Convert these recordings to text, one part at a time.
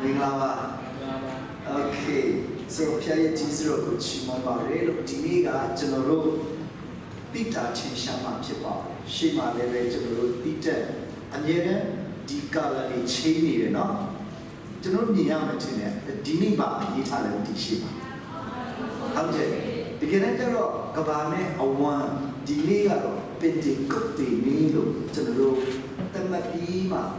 Minglava. Okay. So Pia Tizro Chimamba Relo Diniga General Tita Chinshama Chipa. Shima Leve General Tita. And yet, Dikala Chini, no? General Niamatina, Diniba, Italian Tishima. Object. The Genetero, Gabane, a one, Diniga, Penti Cookti, Milo, General, Tamaima,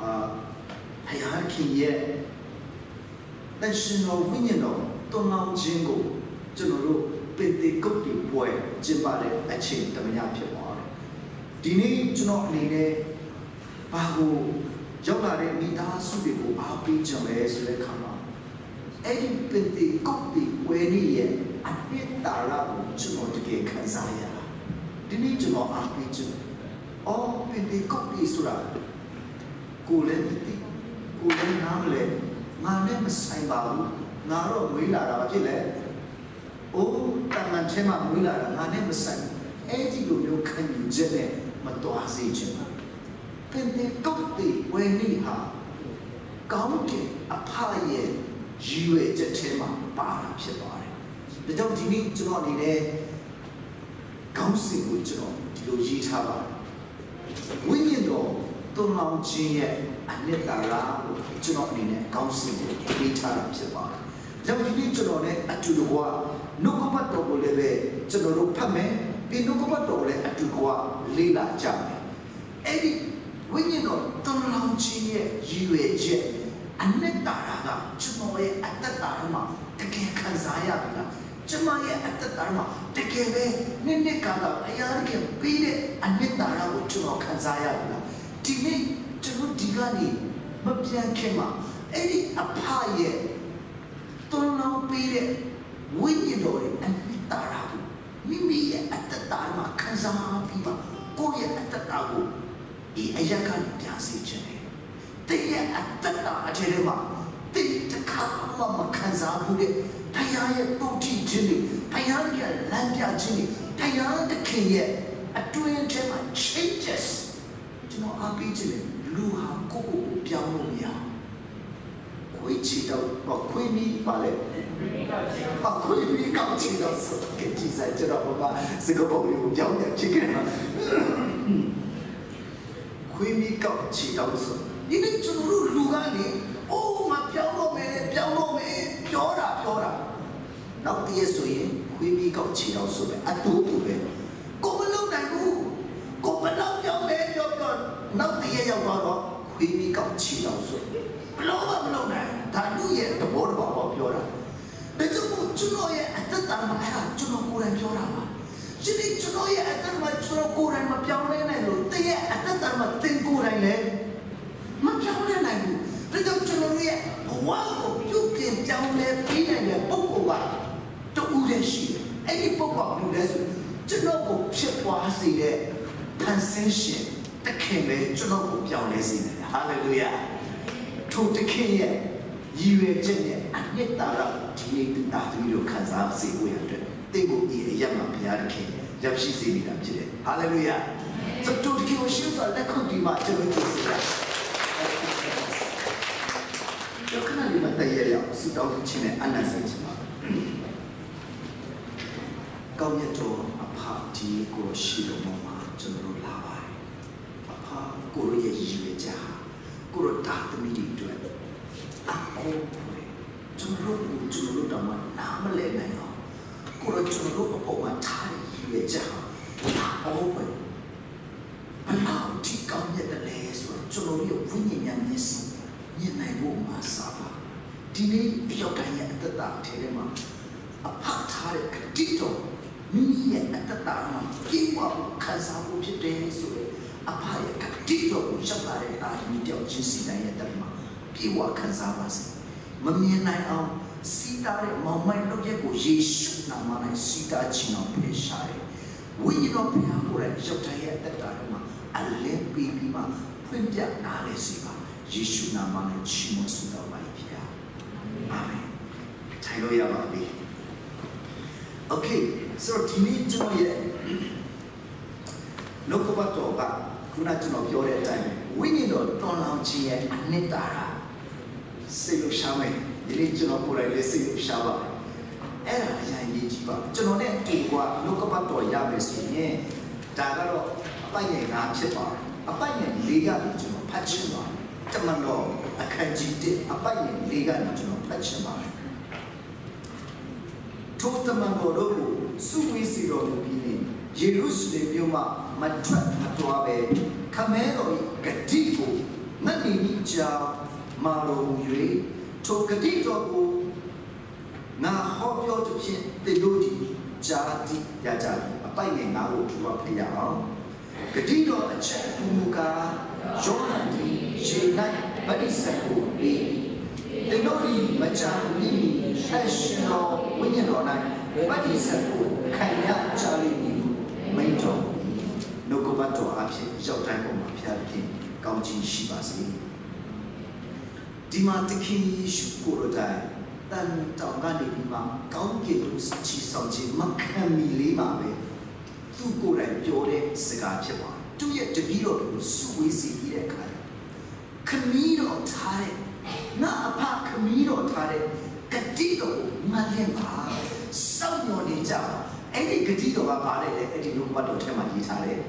Hayaki yet. Then she no winno, don't know jingle, General, Penti Cookti boy, Jimbade, a chin, the Minapia. Dini, Juno Nine, Bahu, Jogare, Mita, Subiku, Api, James, Lekama. Eddie Penti Cookti, Wenny, and Nit Dara, Juno to get Kazaya. Dini, Juno Api, all Penti Cookti Sura. Kulen, Kulen Namle, my name is Saibabu, Naro, Mila, Vile. Oh, Tamantema Mila, my name is Sai. Eddie, you can jet. Matoazijin. Pentecosti, Weniha, County, a pie, you a jetema, bar, Shepari. The don't need to not in a council with Lujitaba. Window, don't launch yet, and let the round to not in a council with Litara Shepari. Don't need to know it to the war, no compatible leve, to the Pame. Pinukopatole at Tukua, Lila Jami. Eddie, when you know, don't launch in you a jet, and let Daraga, Chumoe at the Dharma, the Kazaya, Chumaya at the Dharma, the Keve, Ninekada, Ayarki, beat it, and let Darago Chumo Kazaya. Tini, Chunu Digani, Mapian Kema, Eddie, a pie, don't know beat it, when you know it, and let Darago. Mimi at the Dharma, Kazama Piva, Koya at the Tago, Ayakan Yasi. They at the Tajerema, they the Kama Kazabu, Tayaya Boti Jimmy, Tayanga Landia Jimmy, Tayan the King, a twin Gemma changes. You know, I'll be Luha Koko Pianomia. Which or Queenie Ballet. A Queenie counting us. Get Jesus, Singapore, young chicken. Queenie counting us. You need to Lugani. Oh, my piano man, Piora. Now, the SOE, Queenie counting also. I do to it. Go along and move. Go along, young man, now the year of Queenie counting also. Blow up, Tanuye, the board of Piora. The Junoya at the time I had Juno and Piora. She did Junoya at the time Juno and Mapiana and they at the time of Tinko and Mapiana and I do. The Junoya, wow, you came down there, Pina and Bokova to Udeshi. Any Bokova, Juno ship was there, Pansation, the king, Juno Pianes. Hallelujah. To the king. You are Jenny, and yet Tara, after you can say, they will be a young Piarki, Yapshi Simi. Hallelujah. So to the king shoes are like could be much of it. You cannot even the area, sit down in China and answer. Come here to a party, go Shido Mama, General Lava. A park, go to Yaja, go to the meeting to it. Chulu Dama, Namalena, Kura Chulu over Tari, open. Allow Tikam yet the lays or Chulu winning and missing, Yenaibu Masaba. Dine Yokaya at the Dark, a part Tarik, Tito, Mini at the Dharma, give up Kazabu today, so a pie, Tito, Shabari, Armidio, Jisina at the Ma, Kiwa Kazabas. Mammy and I Sita, Mamma, no Yako, Yeshu, Namana, Sita, Chino, Peshai. We don't pay up and Jotaya at the Dharma, a lamp baby, Quintia, Nalesiva, Yeshu, Namana, Chimo, Suda, Maipia. Amen. Tailoya Babi. Okay, so Tini Joye Nokobatoba, Kunatuno, your time. We need to launch here and Netara. စိတ်လှရှားမယ်ဒီနေ့ကျွန်တော်ကိုယ်တိုင်လည်းစိတ်လှရှားပါအဲ့ဒါအရင်ရေးကြည့်ပါကျွန်တော်နဲ့အတူကနှုတ်ကပတ်တော်ရမယ်ဆိုရင်ဒါကတော့အပိုင်ငယ်၅ဖြစ်ပါတယ်အပိုင်ငယ်၄ကနေကျွန်တော်ဖတ်ချင်ပါတယ်တမန်တော်အခန်းကြီး1အပိုင်ငယ်၄ကနေကျွန်တော်ဖတ်ချင်ပါတယ်ထိုတမန်တော်တို့ကိုစုဝေးစီတော်မူပြီးနေယေရုရှလင်မြို့မှမထွက်မသွားပဲခမဲတော်၏ဂတိကိုငတ်နေမိကြောင်းမာတော်မူ၍ထိုဂတိတော်ကိုငါဟောပြောသဖြင့်တေတို့သည်ကြားသိရကြပြီအပိုင်ငယ်ငါကိုထူဖတ်ရအောင်ဂတိတော်အချက်မူကားယောဟန်သည်ရေ၌ဗတ္တိဇံကိုပြီးတေတို့သည်မကြာမီဆက်ရှင်တော်ဝိညာဉ်တော်၌ဗတ္တိဇံကိုခံရကြလိမ့်မည်မိန့်တော်နှုတ်ကပတ်တော်အဖြစ်ရောက်တိုင်းပေါ်မှာဖျားသခင်ကောင်းချီးရှိပါစေဒီမှာတခင်ယေရှုကိုယ်တိုင်တန်တောင်ကနေဒီမှာကောင်းကင်ကိုချီဆောင်ခြင်းမခံမီလေးပါပဲသူကိုယ်တိုင်ပြောတဲ့စကားဖြစ်ပါတယ်သူရဲ့တပည့်တော်ကိုစုဝေးစီပြီးတဲ့အခါခမီးတော်ထားတဲ့နာအဖခမီးတော်ထားတဲ့ဂတိတော်ကိုမလင့်ပါစောင့်မျှော်နေကြပါအဲ့ဒီဂတိတော်ကပါတယ်လေအဲ့ဒီနှုတ်ကပတ်တော်ထဲမှာရေးထားတယ်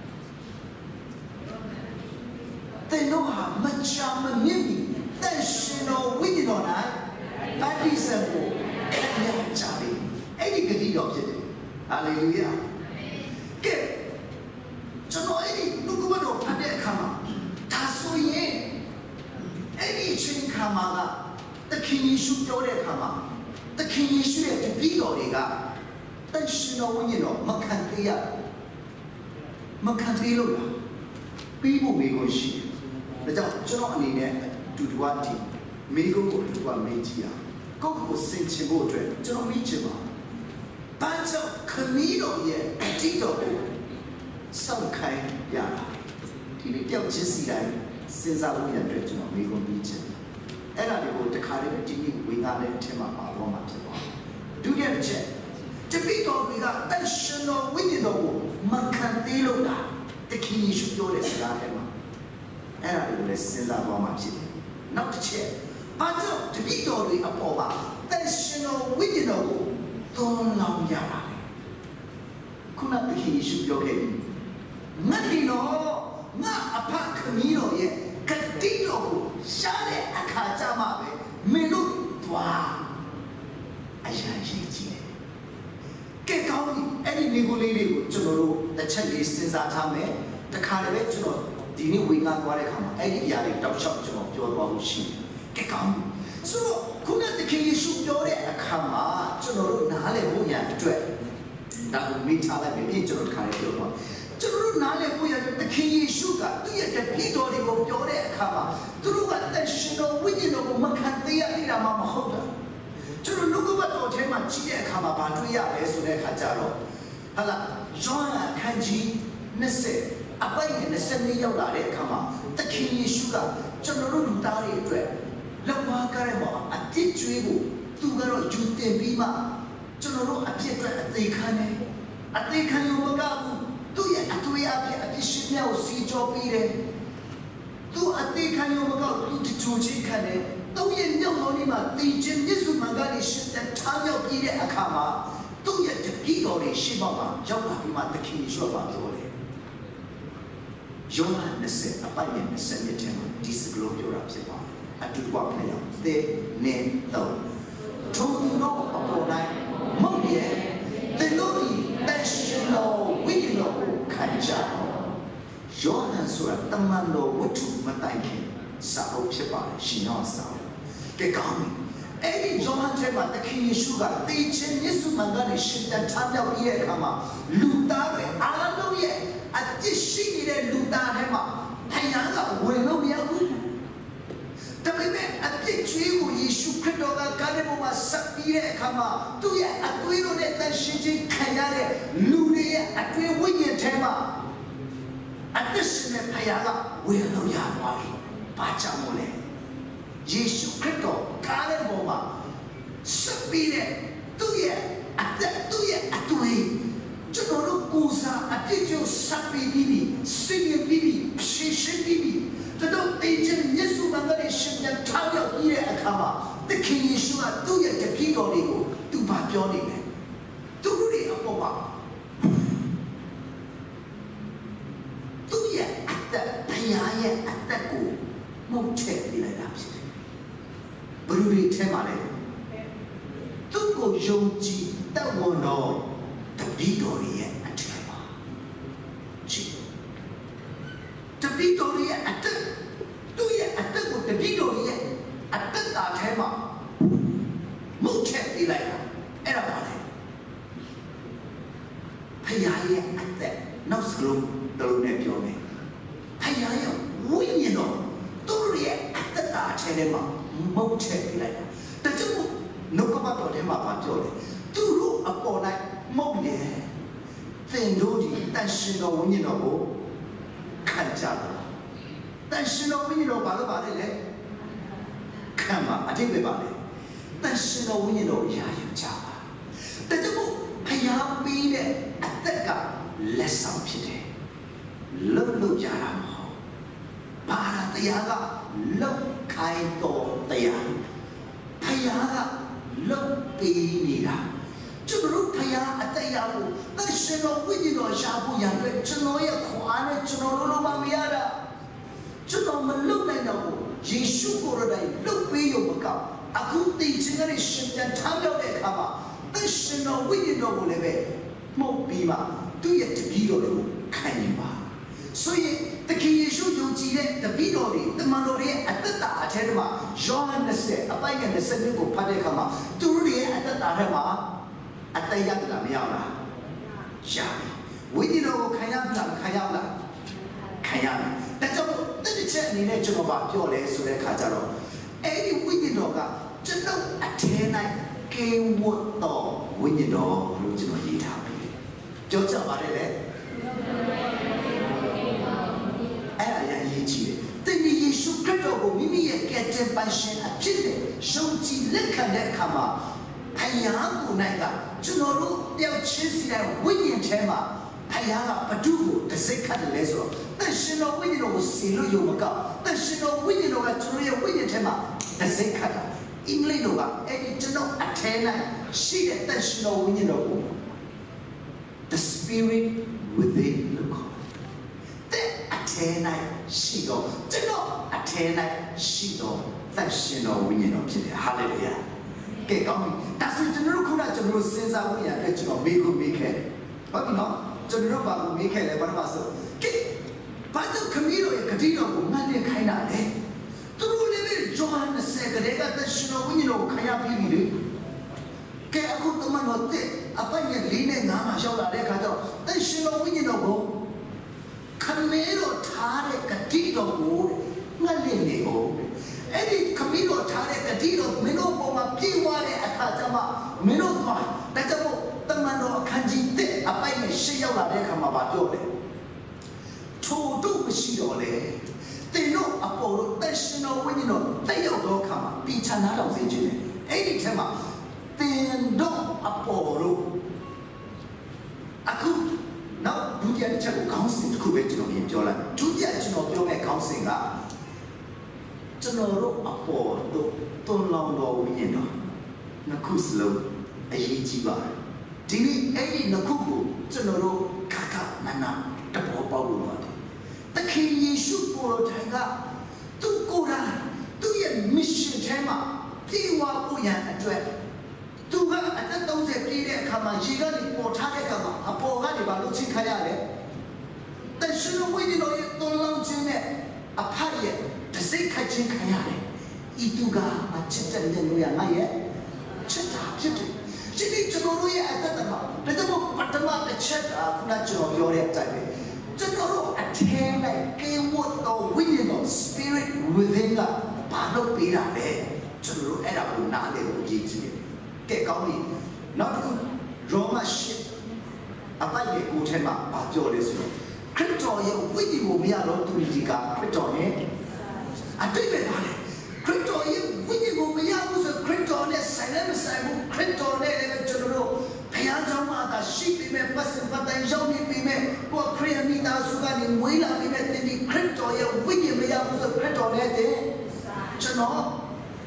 တဲ့တော့မချာမမြင့်ဘူးတဲ့ရှင်တော်ဝိညာဉ်တော်၌ဗတ္တိဇံကိုခံရကြပြီအဲ့ဒီဂတိတော်ဖြစ်တယ်ဟာလေလုယာကဲကျွန်တော်အဲ့ဒီနှုတ်ကပတ်တော်ဖတ်တဲ့အခါမှာဒါဆိုရင်အဲ့ဒီအချိန်ခါမှာကသခင်ယေရှုပြောတဲ့အခါမှာသခင်ယေရှုရဲ့တပည့်တော်တွေကတန်ရှင်တော်ဝိညာဉ်တော်မခံသေးရမခံသေးလို့လားပြီးဖို့မိကိုရှိတယ်ဒါကြောင့်ကျွန်တော်အနေနဲ့ဒူဒူဝတီမိကိုဒူဒူဝမေးကြည့်ရကိုယ့်ကိုစင်ချင်ဖို့အတွက်ကျွန်တော်မိချင်ပါဘာကြောင့်ခမီးတော်ရဲ့အတိတော်ကိုစောင့်ခိုင်းရတာဒီနေ့ပြောက်ချင်းစီတိုင်းစဉ်းစားလို့ရတဲ့ကျွန်တော်မိကိုပြီးချင်အဲ့ဒါတွေကိုတခါလေးဒီနေ့ဝေငါတဲ့အထက်မှာပါတော့မှာဖြစ်ပါတယ်ဒုတိယတစ်ချက်တပည့်တော်တွေကတန်ရှင်တော်ဝိညာဉ်တော်ကိုမခံသေးလို့လားတခင်ယေရှုပြောတဲ့စကားထဲမှာအဲ့ဒါတွေကိုလည်းစဉ်းစားသွားမှာဖြစ်တယ်နောက်တစ်ချက်ဘာကြောင့်တပည့်တော်တွေအပေါ်မှာတန်ရှင်တော်ဝိညာဉ်တော်ကိုသွန်လောင်းရတာလဲခုနတခင်ယေရှုပြောခဲ့တယ်ငါဒီတော့ငါအဖခမီးတော်ရဲ့ဂတိတော်ကိုရှားတဲ့အခါကျမှပဲမင်းတို့သွားအရာရှိကြီးတယ်ကဲကောင်းပြီအဲ့ဒီမိကိုလေးတွေကိုကျွန်တော်တို့တစ်ချက်လေးစဉ်းစားထားမယ်တခါတည်းပဲကျွန်တော်ဒီနေ့ဝေငါသွားတဲ့အခါမှာအဲ့ဒီအရာတွေတောက်လျှောက်ကျွန်တော်ပြောသွားလို့ရှိတယ်ကဲကောင်းပြီဆိုတော့ခုနတခင်ယေရှုပြောတဲ့အခါမှာကျွန်တော်တို့နားလည်ဖို့ရအတွက်ဒါကိုမိထားလိုက်ပြီကျွန်တော်တခါလေးပြောသွားကျွန်တော်တို့နားလည်ဖို့ရတဲ့တခင်ယေရှုကသူ့ရဲ့တပည့်တော်တွေကိုပြောတဲ့အခါမှာသူတို့ကတန်ရှင်တော်ဝိညာဉ်တော်ကိုမခံသေးရသေးတာမှမဟုတ်တာကျွန်တော်နှုတ်ကပတ်တော်ထဲမှာကြည့်တဲ့အခါမှာဘာတွေ့ရလဲဆိုတဲ့အခါကျတော့ဟာလာယောဟန်အခန်းကြီး20အပိုင်နဲ့20ရောက်လာတဲ့အခါမှာသခင်ယေရှုကကျွန်တော်တို့လူသားတွေအတွက်လောက်ပါကားတဲ့မှာအပြစ်ကြွေးကိုသူကတော့ယူတင်ပြီးမှကျွန်တော်တို့အပြစ်အတွက်အသေးခံတယ်အသေးခံလို့မကဘူးသူ့ရဲ့အတွေ့အကြုံအပြစ်ရှင်များကိုစီကြောပေးတယ်သူအသေးခံလို့မကဘူးသူကြိုချင်းခံတယ်သူရဲ့ညောင်းတော်လေးမှာတည်ခြင်းမြစ်စုမှန်ကနေရှင်တဲ့ထားရောက်ပြီးတဲ့အခါမှာသူ့ရဲ့တပည့်တော်တွေရှေ့မှာရောက်လာပြီးမှသခင်ယေရှုကပြောတယ်ယောဟန်20အပိုင်နဲ့20ထဲမှာဒီစကားလုံးပြောတာဖြစ်ပါတယ်အတူတူပါမယ်ရောသေနေတော့ထုံတော့အပေါ်တိုင်းမဟုတ်ရဲ့တေလို့ဒီတက်ရှင်တော်ဝိညာဉ်တော်ကိုခံကြယောဟန်ဆိုတာတမန်တော်ဝတ္ထုမတိုင်ခင်စာအုပ်ဖြစ်ပါတယ်ရှင်ရောစာအုပ်ကဲကောင်းပြီအဲ့ဒီယောဟန်ထဲမှာသခင်ယေရှုကတေခြင်းယေရှုမှန်ကနေရှင်တန်ထားပြောက်ပြီးတဲ့အခါမှာလူသားတွေအားလုံးရဲ့အပြစ်ရှိနေတဲ့လူသားထဲမှာတရားကဝင်လို့မရဘူးဒါပေမဲ့အပြစ်ချွေးကိုယေရှုခရစ်တော်ကကားတဲ့ပုံမှာဆက်ပြီးတဲ့အခါမှာသူ့ရဲ့အသွေးတော်နဲ့တန်ရှင်းခြင်းခံရတဲ့လူတွေရဲ့အသွေးဝိညာဉ်ထဲမှာအသက်ရှင်တဲ့ဖခင်ကဝင်လို့ရသွားပြီ။ဘာကြောင့်လဲ။ယေရှုခရစ်တော်ကားတဲ့ပုံမှာဆက်ပြီးတဲ့သူ့ရဲ့အသက်သူ့ရဲ့အသွေးကျွန်တော်တို့ကိုယ်စားအပြစ်ကျဆက်ပြီးပြီးစိတ်ရပြီးပြီးရှင်းရှင်းပြီးပြီးတော်တေချင်ယေရှုမင်္ဂလာရှင်ပြန်ထောက်ရောက်ပြီးတဲ့အခ Kama, the King Yeshua, do yet the Pidorigo, do Babioni, do really a Poma. Do yet at the Payaya at the go, no check in a lapse. Bruni Temale, do go Joji, that one know the Pidori at Tema. The Pidori at the do ye at the with the Pidori at the Tema. No check in like everybody. Payaya at the no screw, the Nepione. Payaya, Winino, do ye at the Tema. Mâu check like that. The two no come out of him about Jolly. Do upon like Mowye. Then do that she know when you know. Can't tell. Then she know when you know about it. Come on, I think about it. Then she know when you know, yeah, you java. The two pay be at that guy less of pity. Look, Yaram. Para the Yaga, look kind of the Yan. Payaga, look Pinida. To look Paya at the Yabu, the Shino Winino Shabu Yan, to know your Kwana, to know Mamiada. To know Malunano, Yeshu, look Payuka, a good teaching and Tango de Kama, the Shino Winino Leve, Mopima, do yet to be your Kanima. So the King Yeshu, the Bidori, the Manori at the Atema, John the Set, a bike and the Senegal Padekama, Turi at the Atema, at the Yagamiana. Jami. We did know Kayana. That's all the chat in nature about your legs to the Cataro. Any Windinoga, just know at 10 came what dog, Windino, original eat happy. Georgia Badele. Then you should critical Mimi get a passion at Chile, Shoti Lekane Kama, Payango Naga, Junoro, Del Chisi and William Tema, Payanga Padugo, the second leso. Then she know William Silu Yoga, then she know William Turia William Tema, the second. Inglinoga, Eddie General Athena, she that she know William. The spirit within the God. Athena, she go. General Athena, she go. That's she know when you know. Hallelujah. Okay, come. That's the general Kuna General says I will get to make it. But no, General Babu make it, but also. Okay, but the Camilo, Cadino, Mania Kaina, eh? To live in Johanna said that she know when you know Kaya Bibi. Okay, I could come on a bunny leaning Nama Shola Recado. Then she know when you know. Camilo Tare Catino wood, Malino. Eddie Camilo Tare Catino, Minopoma, Piware Akatama, Minopoma, Natamo, the Mano Kanji, a bike Shiola Recamabatore. Todo Shiole. They know Apollo, that's no when you know, they don't come, Pichanado Vigil. Eddie Tema, they know Apollo. I could. Now, do you have counseling to Kubet in Jola? Do you have no counseling? General Apo, don't know Winino. Nakuslo, a Yijiba. Dili, Eddie Nakubu, General Kaka, Nana, the Popa. The King Yeshu Poro Tanga, to go down, do your mission tema, Tiwa Puyan address. To her at those that did come and she got it for Takama, a poor Hannibal Kayale. Then she don't wait on it, don't launch in there. A pie, the same catching Kayale. Ituga, a chitta, then we are not yet. Chitta, chitta. She needs to go at the little Patama, the cheddar, natural your time. General attain came what the wind spirit within the Pano Pira there. General Edab Nale. Get going, not good. Roma ship. A bike good tema, but your listen. Crypto, you will be allowed to Diga, crypto, eh? I think about it. Crypto, you will be able to crypto, silent, crypto, general. Payantama, sheep, person, but I show me, what prayer me now, Sugan, Willa, the crypto, you will be able to crypto, general. Massa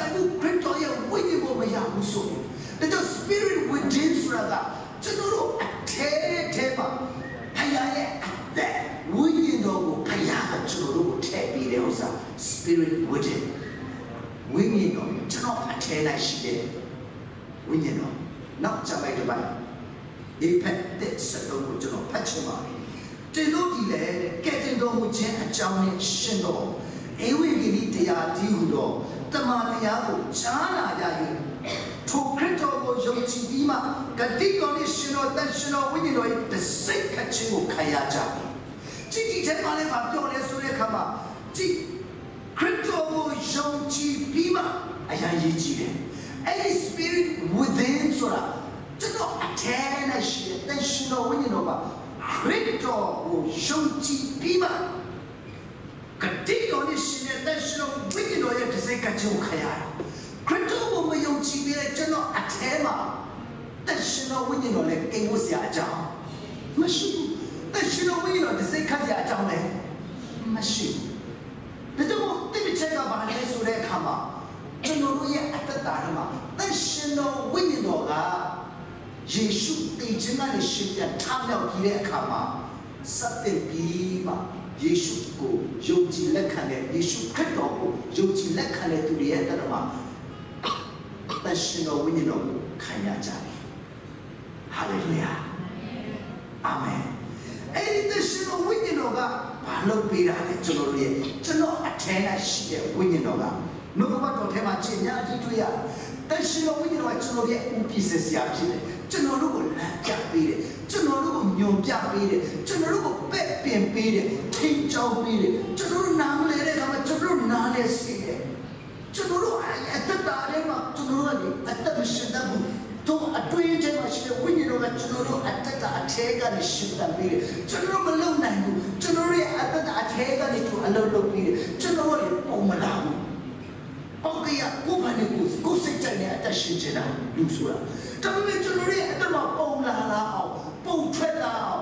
ဆိုင်မှုခရစ်တော်ရဲ့ဝိညာဉ်ကိုမရဘူးဆိုရင်ဒါကြောင့် spirit within ဆိုတာကကျွန်တော်တို့အထဲထဲမှာဖခင်ရဲ့အသက်ဝိညာဉ်တော်ကိုဖခင်ကကျွန်တော်တို့ကိုထည့်ပေးတဲ့ဥစ္စာ spirit within ဝိညာဉ်တော်ကျွန်တော်အထဲ၌ရှိတဲ့ဝိညာဉ်တော်နောက်ကြပိုက်တစ်ပိုင်းဒီဖက်တဲ့စတော့ကိုကျွန်တော်ဖတ်ချင်ပါတယ်တင်လို့ဒီလေကဲတင်တော်မူခြင်းအကြောင်းနဲ့ရှင်တော်ဧဝံဂေလိတရားဒီဟုသောတမန်တရားကိုကြားနာကြ၍ထိုခရစ်တော်ကိုယုံကြည်ပြီးမှဂတိတော်နှင့်ရှင်တော်တန်ရှင်တော်ဝိညာဉ်တော်၏တစိတ်ခတ်ခြင်းကိုခံရကြပြီကြည်ထဲမှာလည်းပြောလဲဆိုတဲ့အခါမှာကြည်ခရစ်တော်ကိုယုံကြည်ပြီးမှအရာရေးကြည့်တယ်အဲ့ဒီ spirit within ဆိုတာကျွန်တော်အထဲနဲ့ရှိတဲ့တန်ရှင်တော်ဝိညာဉ်တော်ကခရစ်တော်ကိုယုံကြည်ပြီးမှကတိတော်နဲ့ရှင်တဲ့တန်ရှင်တော်ဝိညာဉ်တော်ရဲ့တစိတ်ကခြင်းကိုခံရတယ်ခရစ်တော်ကိုမယုံကြည်ပြီးတဲ့ကျွန်တော်အထဲမှာတန်ရှင်တော်ဝိညာဉ်တော်လည်းကိန်းဝတ်စရာအကြောင်းမရှိဘူးတန်ရှင်တော်ဝိညာဉ်တော်တစိတ်ခတ်စရာအကြောင်းလည်းမရှိဘူးဒါကြောင့်တိပိချက်ကဘာလဲဆိုတဲ့အခါမှာကျွန်တော်တို့ရဲ့အတ္တတာထဲမှာတန်ရှင်တော်ဝိညာဉ်တော်ကယေရှုတည်ခြင်းနဲ့ရှင်ပြန်ထမြောက်ပြီးတဲ့အခါမှာစတဲ့ပြီးမှယေရှုကိုယုံကြည်လက်ခံတဲ့ယေရှုခရစ်တော်ကိုယုံကြည်လက်ခံတဲ့သူတွေရဲ့တရမှာတန်ရှင်တော်ဝိညာဉ်တော်ကိုခံရကြတယ်ဟာလေလုယာအာမင်အဲ့ဒီတန်ရှင်တော်ဝိညာဉ်တော်ကဘာလို့ပေးတာလဲကျွန်တော်ရဲ့ကျွန်တော်အထဲ၌ရှိတဲ့ဝိညာဉ်တော်ကနှုတ်ကပတ်တော်ထဲမှာကျင့်ညာကြီးတွေ့ရတယ်တန်ရှင်တော်ဝိညာဉ်တော်ကကျွန်တော်ရဲ့ဥပ္ပစ္စစရာဖြစ်တယ်ကျွန်တော်တို့ကိုလမ်းပြပေးတယ်ကျွန်တော်တို့ကိုညွန်ပြပေးတယ်ကျွန်တော်တို့ကိုပဲ့ပင်ပေးတယ်ထိန်ချောင်းပေးတယ်ကျွန်တော်တို့နားမလဲတဲ့အခါမှာကျွန်တော်တို့နားလဲစေတယ်ကျွန်တော်တို့အတ္တတာထဲမှာကျွန်တော်တို့ကအတ္တမရှိတတ်ဘူးတော့အတွင်းထဲမှာရှိတဲ့ဝိညာဉ်တော်ကကျွန်တော်တို့အတ္တတာအထဲကနေရှင်တတ်ပေးတယ်ကျွန်တော်တို့မလုံနိုင်ဘူးကျွန်တော်တို့ရဲ့အတ္တတာအထဲကနေသူအလုပ်လုပ်ပေးတယ်ကျွန်တော်တို့ပုံမလာဘူးပေါ့ကရကိုဘာနဲ့ကိုစိတ်ကြိုက်တဲ့အတ္တရှင်ချင်တာလူဆိုတာဒါပေမဲ့ကျွန်တော်ရဲ့အတ္တမှာပုံလာအောင်ပုံထွက်လာအောင်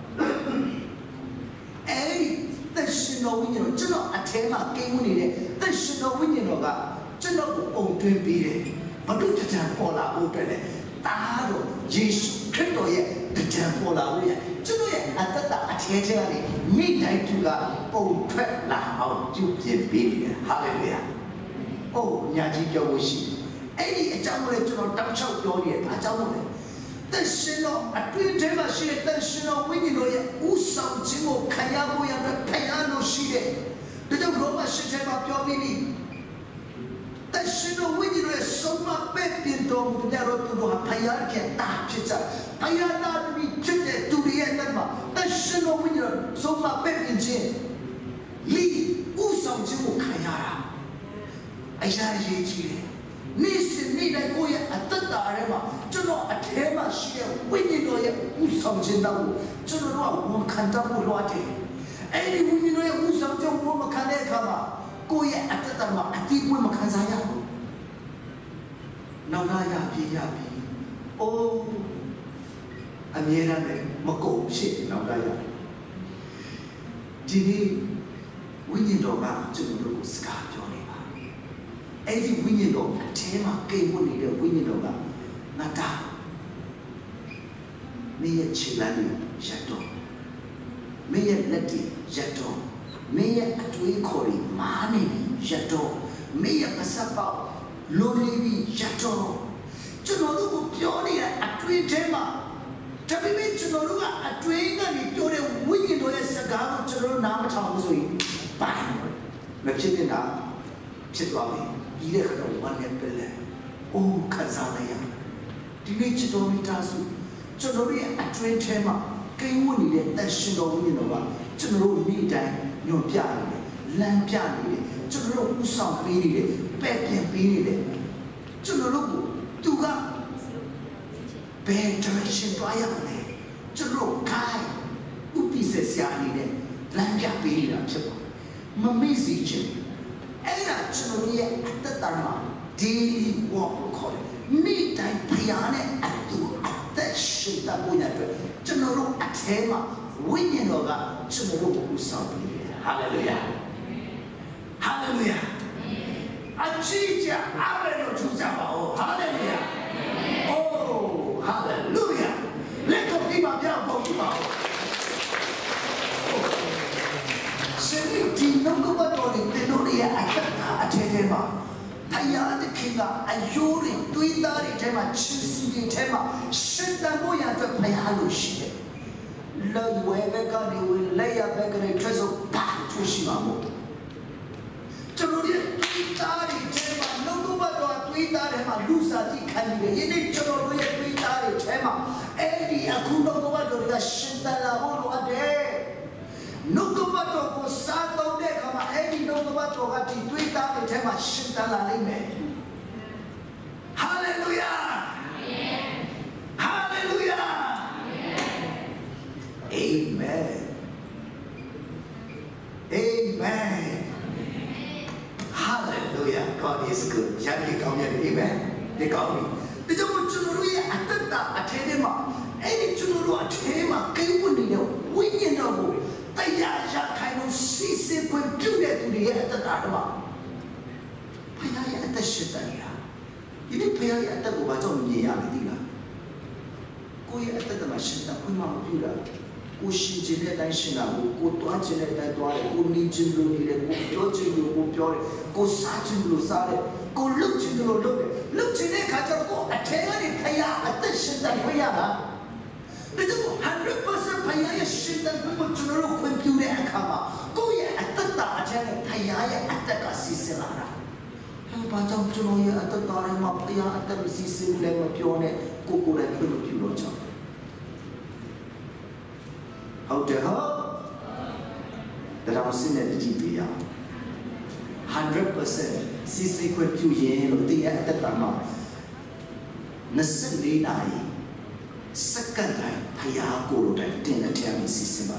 အဲ့ဒီတရှင်တော်ဝိညာဉ်တော်ကျွန်တော်အထဲမှာကိန်းဝင်နေတဲ့တရှင်တော်ဝိညာဉ်တော်ကကျွန်တော်ကိုပုံသွင်းပေးတယ်ဘာလို့တကြံပေါ်လာဖို့အတွက်လဲတားတော့ယေရှုခရစ်တော်ရဲ့တကြံပေါ်လာဖို့ရကျွန်တော်ရဲ့အတ္တတာအထဲထဲကနေမိတိုင်းသူကပုံထွက်လာအောင်ပြုပြင်ပေးတယ်ဟာလေလုယာအိုးညာကြီးပြောလို့ရှိတယ်အဲ့ဒီအကြောင်းကိုလည်းကျွန်တော်တောက်ချောက်ပြောနေတယ်ဘာကြောင့်လဲတရှင်တော်အတွင်းထဲမှာရှိတဲ့တရှင်တော်ဝိညာဉ်တော်ရဲ့ဥဆောင်ခြင်းကိုခံရဖို့ရတဲ့ဖယားလို့ရှိတယ်ဒါကြောင့်ရောမရှင်းထဲမှာပြောပြီးပြီတရှင်တော်ဝိညာဉ်တော်ရဲ့ဆုံးမပဲ့ပြင်တော်မူတဲ့တော်သူတို့ဟာဖယားကတာဖြစ်ကြဖယားတာပြီးဖြစ်တဲ့သူတွေရဲ့တက်မှာတရှင်တော်ဝိညာဉ်တော်ဆုံးမပဲ့ပြင်ခြင်းလီဥဆောင်ခြင်းကိုခံရတာအရာရေးကြီးတယ်နေ့စဉ်နေ့တိုင်းကိုယ့်ရဲ့အတ္တတာထဲမှာကျွန်တော်အထဲမှာရှိတဲ့ဝိညာဉ်တော်ရဲ့ဥဆောင်ခြင်းတော့ကျွန်တော်တို့ကဝန်ခံတတ်ဖို့လိုအပ်တယ်။အဲဒီဝိညာဉ်တော်ရဲ့ဥဆောင်ခြင်းကိုမခံတဲ့အခါမှာကိုယ့်ရဲ့အတ္တတာမှာအတိအကျမခံစားရဘူး။နောက်လာရပြီ။အိုးအမြဲတမ်းမကုန်ဖြစ်နောက်လာရ။ဒီနေ့ဝိညာဉ်တော်ကကျွန်တော်တို့ကိုစကားပြောနေအဲ့ဒီဝိညာဉ်တော်အထဲမှာကိန်းဝင်နေတဲ့ဝိညာဉ်တော်ကငါတာမင်းရဲ့ခြေလမ်းတွေရက်တော့မင်းရဲ့လက်တွေရက်တော့မင်းရဲ့အတွေးခေါ်တွေမားနေပြီရက်တော့မင်းရဲ့ပစပ်ပေါက်လိုနေပြီရက်တော့ကျွန်တော်တို့ကိုပြောနေတဲ့အတွေးထဲမှာတပိပိကျွန်တော်တို့ကအတွေးကနေပြောတဲ့ဝိညာဉ်တော်ရဲ့စကားကိုကျွန်တော်တို့နားမထောင်ဘူးဆိုရင်ဘာမဖြစ်နေတာဖြစ်သွားပြီဒီတဲ့ခါတော့ဝမ်းနဲ့ပြလဲအိုးခံစားလိုက်ရဒီနေ့ချစ်တော်မိသားစုကျွန်တော်ရဲ့အတွင်းထဲမှာကိန်းဝင်နေတဲ့တန်ရှင်တော်ဝိညာဉ်တော်ကကျွန်တော်တို့နေ့တိုင်းညွန်ပြနေတယ်လမ်းပြနေတယ်ကျွန်တော်တို့ဥဆောင်ပေးနေတယ်ပဲ့ပြန်ပေးနေတယ်ကျွန်တော်တို့ကိုသူကဘယ် direction သွားရမလဲကျွန်တော်ခိုင်းဥပ္ပစ္စစရာအနေနဲ့လမ်းပြပေးနေတာဖြစ်ပါတယ်မမေ့စေချင်အဲ့ဒါကျွန်တော်ရဲ့အတ္တတာမှာ daily walk ကိုခေါ်တယ်နေ့တိုင်းဖျားနဲ့အတူအသက်ရှင်တတ်ဖို့ရတဲ့ကျွန်တော်တို့အထဲမှာဝိညာဉ်တော်ကကျွန်တော်တို့ကိုဆောင်ပေးတယ်ဟာလေလုယာဟာလေလုယာအချီးကျအ Paya the king, a yuri, 3:30 tema, chissi tema, shit the moya to Payalo shit. Love wherever God will lay a back and a treasure back to Shimamo. To 3:30 tema, no matter 3:30 Lusa, the candidate, you need to know 3:30 tema, Eddie, a kuno the shit that I day. No tomato ko sato de kama edi no tomato gati tuita de tema shinta la lime. Hallelujah. Amen. Hallelujah. Amen. Amen. Amen. Hallelujah. God is good. Yaki kami amen. De kami. De jomo chunuru ye atata atema. Edi chunuru atema kaiwuni ne winye no. Tayaya kind of season when do that to the at the Dharma. Paya at the Shitania. You didn't pay at the Gobaton Yamina. Go at the machine, the Puma Pura. Go she Jinet and Shina, go to Anjinet and Dwyer, go Nijin Luni, go Georgie, go Pure, go Sajin Lusare, go look to the look. Look to the Kata, go attend it, Paya at the Shitania. 100% Paya shit that people to know computer and come. Go yet at the Taja, Paya at the Cassisana. But I'm to know you at the Tarama Paya at the Sissi level Pione, Coco and Pilocho. How to her? That I was in the GPR. 100% Sissi Quepuyen or the at the Tama. Nasan Nai. Second time, Paya go to dinner time system.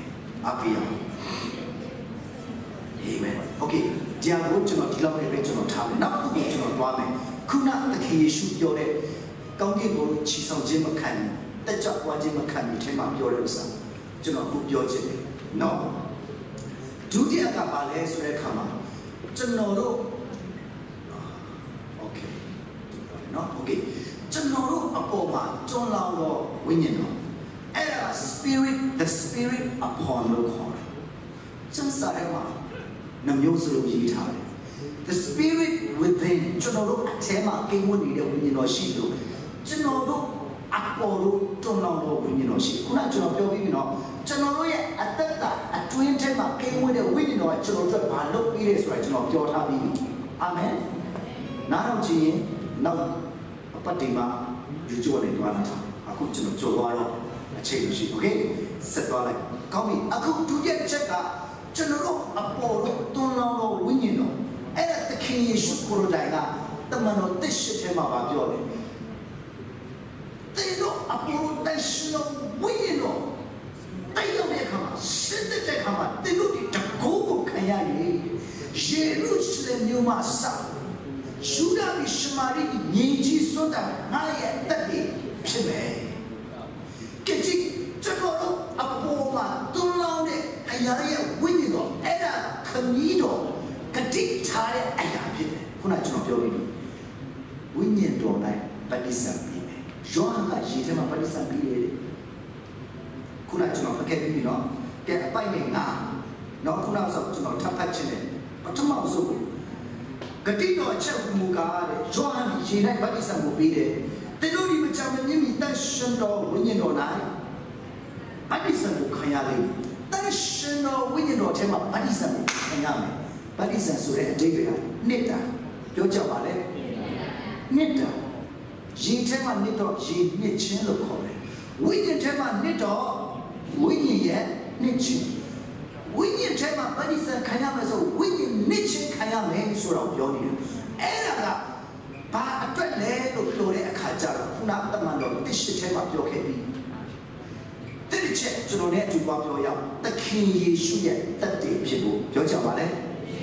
Amen. Okay, dear God, to not love the original time, not to go to Rame. Kuna the key shoot your day. Gongi Chisel Jim McCann, the job was Jim McCann, came up your son. Do not put your jimmy. No. Do the Agabales where come on. Janoro. Okay. No, okay. Janoro Apoma, John Lao, Winino. And spirit, the spirit upon the corner. Jansarema, Namusu Yitari. The spirit within Janoro Atema, Gimuni, Winino Shido. Janoro Apollo, John Lao, Winino Shi. Kuna Janoro, Janoro Atata, a twin tema came with a winino at Janoro, and look, it is right to know your happy. Amen. Now, G, now. Patima, you join in one time. I could to Jolaro, a change, okay? Said like, come I could to get check out General Apollo, Donald Winino, and at the king should go Dina, the man of this shit him about your. They know Apollo National Winino. They don't come, send the Jacama, they look at the Gogo Kayani, Jerusalem, New Massa. Judah Mishmari, Niji Soda, Naya, Tati, Pime. Getting Jacoro, Apoma, Dunlone, Ayaya, Winnigo, Era, Canido, Katik Tire, Ayapime, Kunacho Yori. Winnie don't like Padisam. Joan like Jitama Padisam. Kunacho, okay, get a binding now. No Kunas to no Tapachine, but tomorrow. Katino Chamuka, Joan, Gina, Padisam will be there. They don't even tell me that Shendo, winning or night. Padisam will Kayali. That Shendo, winning or Tema, Padisam, Kayami. Padisam Sure, David, Nita, Jojavale, Nita. Jitema Nito, G. Nichin Locore. Winning Tema Nito, winning yet, Nichin. Winning Tema Padisam Kayama, so winning Nichin Kayame, sort of Yoni. Era. Ba atwa le lo lore akhaja kuna tamando tishi che ma pyo khe bi tit che chuno ne atu ba pyo yaw takhin Yesu ye tat de phit ko pyo jaw ba le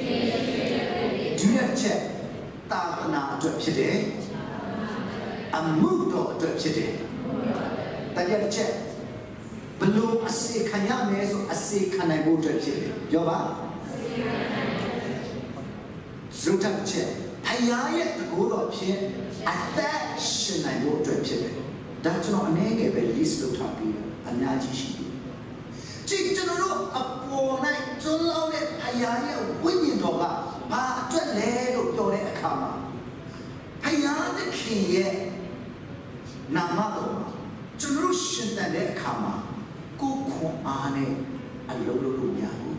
duyat che ta kana atwa phit de amu do atwa phit de tayat che blo ase khan ya me so ase khan nai bo atwa phit de pyo ba zutat che Paya the good option at that shin I go to it. That's not an egg, but least look up here, a Naji. Take to the road upon night, so long that Paya winning dog. ဘာအတွက်လဲလို့ပြောတဲ့အခါမှာဖယားသခင်ရဲ့နာမတော်မှာကျွန်တော်ရှင်သန်တဲ့အခါမှာကိုယ်ခွန်အားနဲ့အလုပ်လုပ်လို့မရဘူး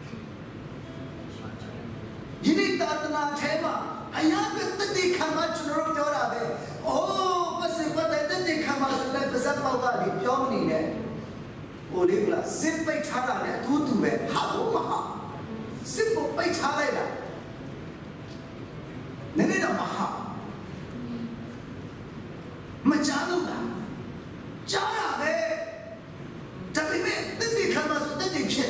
ယနေ့သာသနာထဲမှာဖယားရဲ့တတိခံမှာကျွန်တော်ပြောတာပဲအိုးမစပတ်တဲ့တတိခံမှာဆိုတဲ့ပါဇက်ပေါက်ကဒီပြောမနေနဲ့ဟိုလေးကစစ်ပိတ်ထားတာနဲ့အထူးတူပဲဟာလို့မဟာစစ်ကိုပိတ်ထားလိုက်တာနည်းနည်းတော့မဟာမကြားလို့လားကြားရပဲဒါပေမဲ့တတိခံမှာဆိုတတိဖြစ်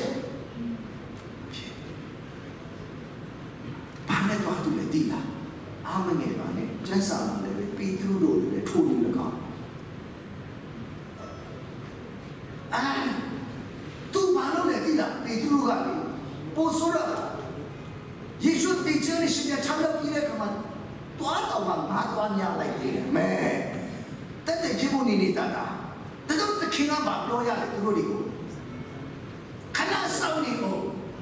ဘာနဲ့တော့တူလဲဒီလားအားမငယ်ပါနဲ့ကျန်းစာလာလည်းပဲပြီးသူတို့လည်းထိုးလို့လည်းကောင်းသူဘာလို့လဲဒီလားပြီးသူတို့ကလေပို့ဆိုတော့ယေရှုတေချာနဲ့ရှင်ရထားလို့ပြီးတဲ့ခါမှာတွားတော့မှငါတွားများလိုက်သေးတယ်မဲတက်တဲ့ဖြစ်ဖို့နေနေတာဒါတော့သခင်ကဘာပြောရလဲသူတို့တွေကိုခဏဆောင်နေကို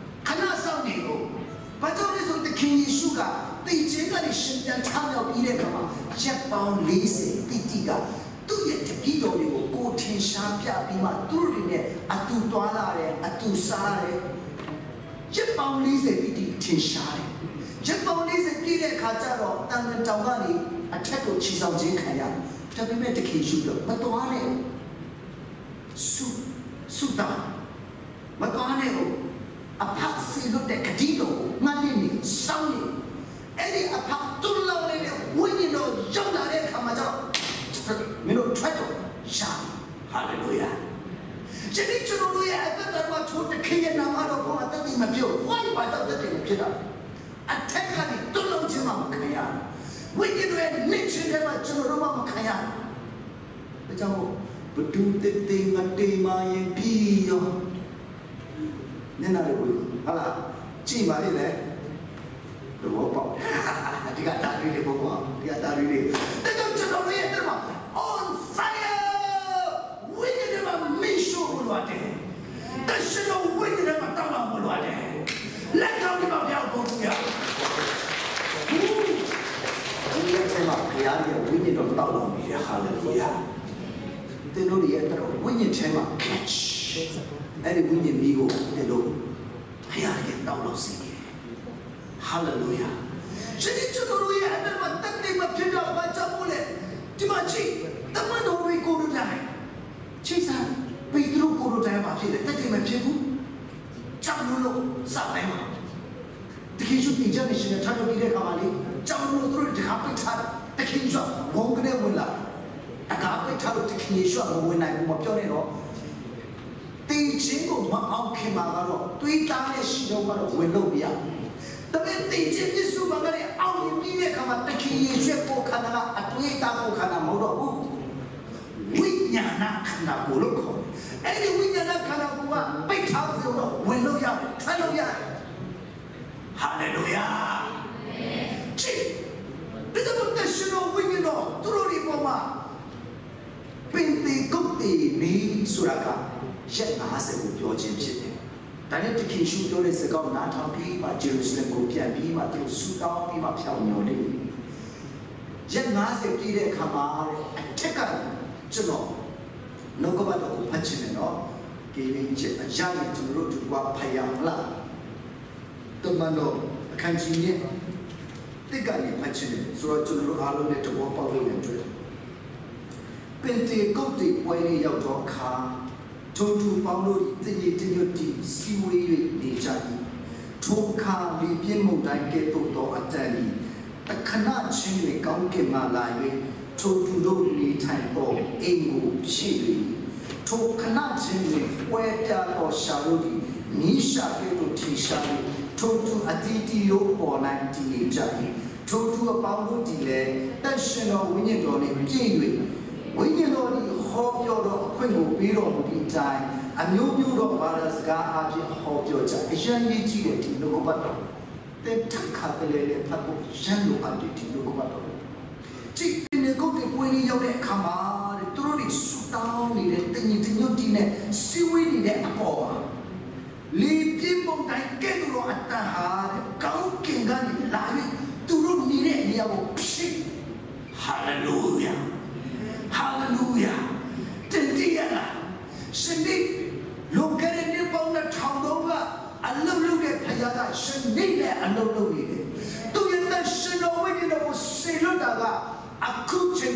ဘာကြောင့်လဲဆိုသခင်ယေရှုကတေချာကနေရှင်ပြန်ထားလို့ပြီးတဲ့ခါမှာရက်ပေါင်း40တိတိကသူ့ရဲ့တပည့်တော်တွေကိုကိုထင်ရှားပြပြီးမှသူတို့တွေနဲ့အတူတွားလာတယ်အတူစားတယ်ရက်ပေါင်း40တိတိထင်ရှားတယ်ရက်ပေါင်း40ပြည့်တဲ့အခါကျတော့တန်တန်တောင်ကနေအထက်ကိုခြေဆောင်ခြင်းခံရတယ်ဒါပေမဲ့တခင်ရှုတော့မတော်နဲ့ဆုတောင်းမတော်နဲ့အဖတ်စီလို့တဲ့ကတိတော်ငါနေနေစောင်းနေအဲ့ဒီအဖတ်တူလောင်းနေတဲ့ဝိညာဉ်တော်ရောက်လာတဲ့အခါမှာကျတော့မင်းတို့ထွက်တော့ရှာဟာလေလုယာကျန်တဲ့ကျွန်တော်တို့ရဲ့အသက်တော်မှာထိုးတခင်ရဲ့နာမတော်ကိုအသက်ကြီးမပြုတ်ဝိုင်းပါတော့တဲ့ဖြစ်တာအထက်ကနေတူလုံးချင်းမှမခံရဝိညာဉ်ရဲ့နှိမ့်ချင်းတွေမှာကျွန်တော်တို့မှမခံရဒါကြောင့်ဘဒုတေတေငတေမာယပြီးရောနင်နာလေးကိုဟာလားကြည့်ပါလေလေတော့ပေါ့ဒီကတာရီလေးပေါ့ဒီကတာရီလေးဒါကြောင့်ကျွန်တော်ရဲ့တဲ့မှာ on fire ဝိညာဉ်တွေမှာမင်းရှို့လို့ရတယ်တရှိလို့ဝိညာဉ်တွေမှာတောင်းလာလို့ရတယ်လက်တော်ဒီမှာပြောင်းကုန်ကြဒီရဲ့ထဲမှာဘုရားရဲ့ဝိညာဉ်တော်တောင်းလာပြီဟာလေလုယာတင်တို့ရဲ့တော့ဝိညာဉ်ထဲမှာ catch အဲ့ဒီဝိညာဉ်မျိုးကိုတင်တို့ဘုရားရဲ့တောင်းလို့စီးတယ်ဟာလေလုယာရှင်ကျွန်တော်ရဲ့အဲ့ဒါမှတက်နေမှာဖြစ်တော့ဘာကြောင့်လဲဒီမှာချိတမန်တော်တွေကိုတို့တိုင်းချိစားပေတရုကိုတို့တိုင်းမှာဖြစ်တယ်တက်နေမှာဖြစ်ဘူးကြောက်လို့စတိုင်းမှာတခင်ရှုတင်ကြနေရှင်ထားလို့ပြီးတဲ့ခါမှာလေကြောက်လို့တို့တခါပိတ်ထားတခင်ရှုဘုံကနေဝင်လာအကားပိတ်ထားလို့တခင်ရှုမဝင်နိုင်ဘူးမပြောနဲ့တော့တင်ချင်းကိုမအောင်ခင်မှာကတော့တွေးတားနဲ့ရှိတော့ကတော့ဝင်လို့မရတပည့်တင်ချင်းပြစုမှာကလည်းအောင်ပြီးတဲ့ခါမှာတခင်ယေရှုကိုခန္ဓာအတွေးတားကိုခန္ဓာမဟုတ်တော့ဘူးဝိညာဏခန္ဓာကိုလို့ခေါ်တယ်အဲ့ဒီဝိညာဏခန္ဓာကိုကပိတ်ထားဆိုတော့ဝင်လို့ရတယ်ထွက်လို့ရတယ်ဟာလေလုယာချစ်ဒီတော့တရှိလို့ဝိညာဉ်တော်သူတို့ဒီပေါ်မှာပင်တေကုတ်တေနေဆိုတာကရက်50ကိုပြောခြင်းဖြစ်တယ်ဒါနဲ့တခင်ရှုပြောတဲ့စကားနားထောင်ပြီးမှဂျေရုဆလင်ကိုပြန်ပြီးမှသူဆူတောင်းပြီးမှဖြောင်းညော်တယ်ရက်50ပြည့်တဲ့အခါမှာအထက်ကကျွန်တော်နှုတ်ကပတ်တော်ကိုဖတ်ချင်တယ်နော်ဒီနေ့ချက်အရာကြီးကျွန်တော်တို့ကဖယားလားတမန်တော်အခန်းကြီးနဲ့တိတ်ကနေဖတ်ချင်တယ်ဆိုတော့ကျွန်တော်တို့အားလုံးနဲ့တဘောပေါက်လို့ရတယ်ပင်တေကုတ်တေပွဲလေးရောက်တော့အခါထိုသူပေါင်းတို့တည်တည်ညွတ်တည်စီဝေး၍နေကြ၏ထိုခါလေပြင်းမုန်တိုင်းကဲ့သို့သောအတန်ဤအခဏချင်းတွေကောင်းကင်မှလာ၍ထိုသူတို့နေထိုင်သောအိမ်ကိုရှိ၍ထိုခဏချင်းတွေပွဲပြသောရှာတို့သည်နိရှာကဲ့သို့ထင်ရှား၍ထိုသူအတီးတီတို့ပေါ်၌တည်နေကြ၏ထိုသူအပေါင်းတို့သည်လည်းတန်ရှင်တော်ဝိညာဉ်တော်နှင့်ပြည့်၍ဝိညာဉ်တော်သည်ဟောပြောတော်အခွင့်ကိုပေးတော်မူသည့်အတိုင်းအမျိုးမျိုးသောဘာသာစကားအပြင်ဟောပြောကြအရန်ကြီးကြီးတဲ့ဒီလောကပတ်တော်တဲ့ထက်ခါတလေလေဖတ်ဖို့ရန်လိုအပ်တဲ့ဒီလောကပတ်တော်ကြည့်နေကိုယ်ကိုယ်ကြီးရောက်တဲ့အခါမှာသူတို့တွေဆူတောင်းနေတဲ့တညီတညွတ်တီနဲ့စီဝေးနေတဲ့အပေါ်မှာလေပြင်းပုံတိုင်းကဲ့သို့သောအတန်ဟာကောင်းကင်ကနေ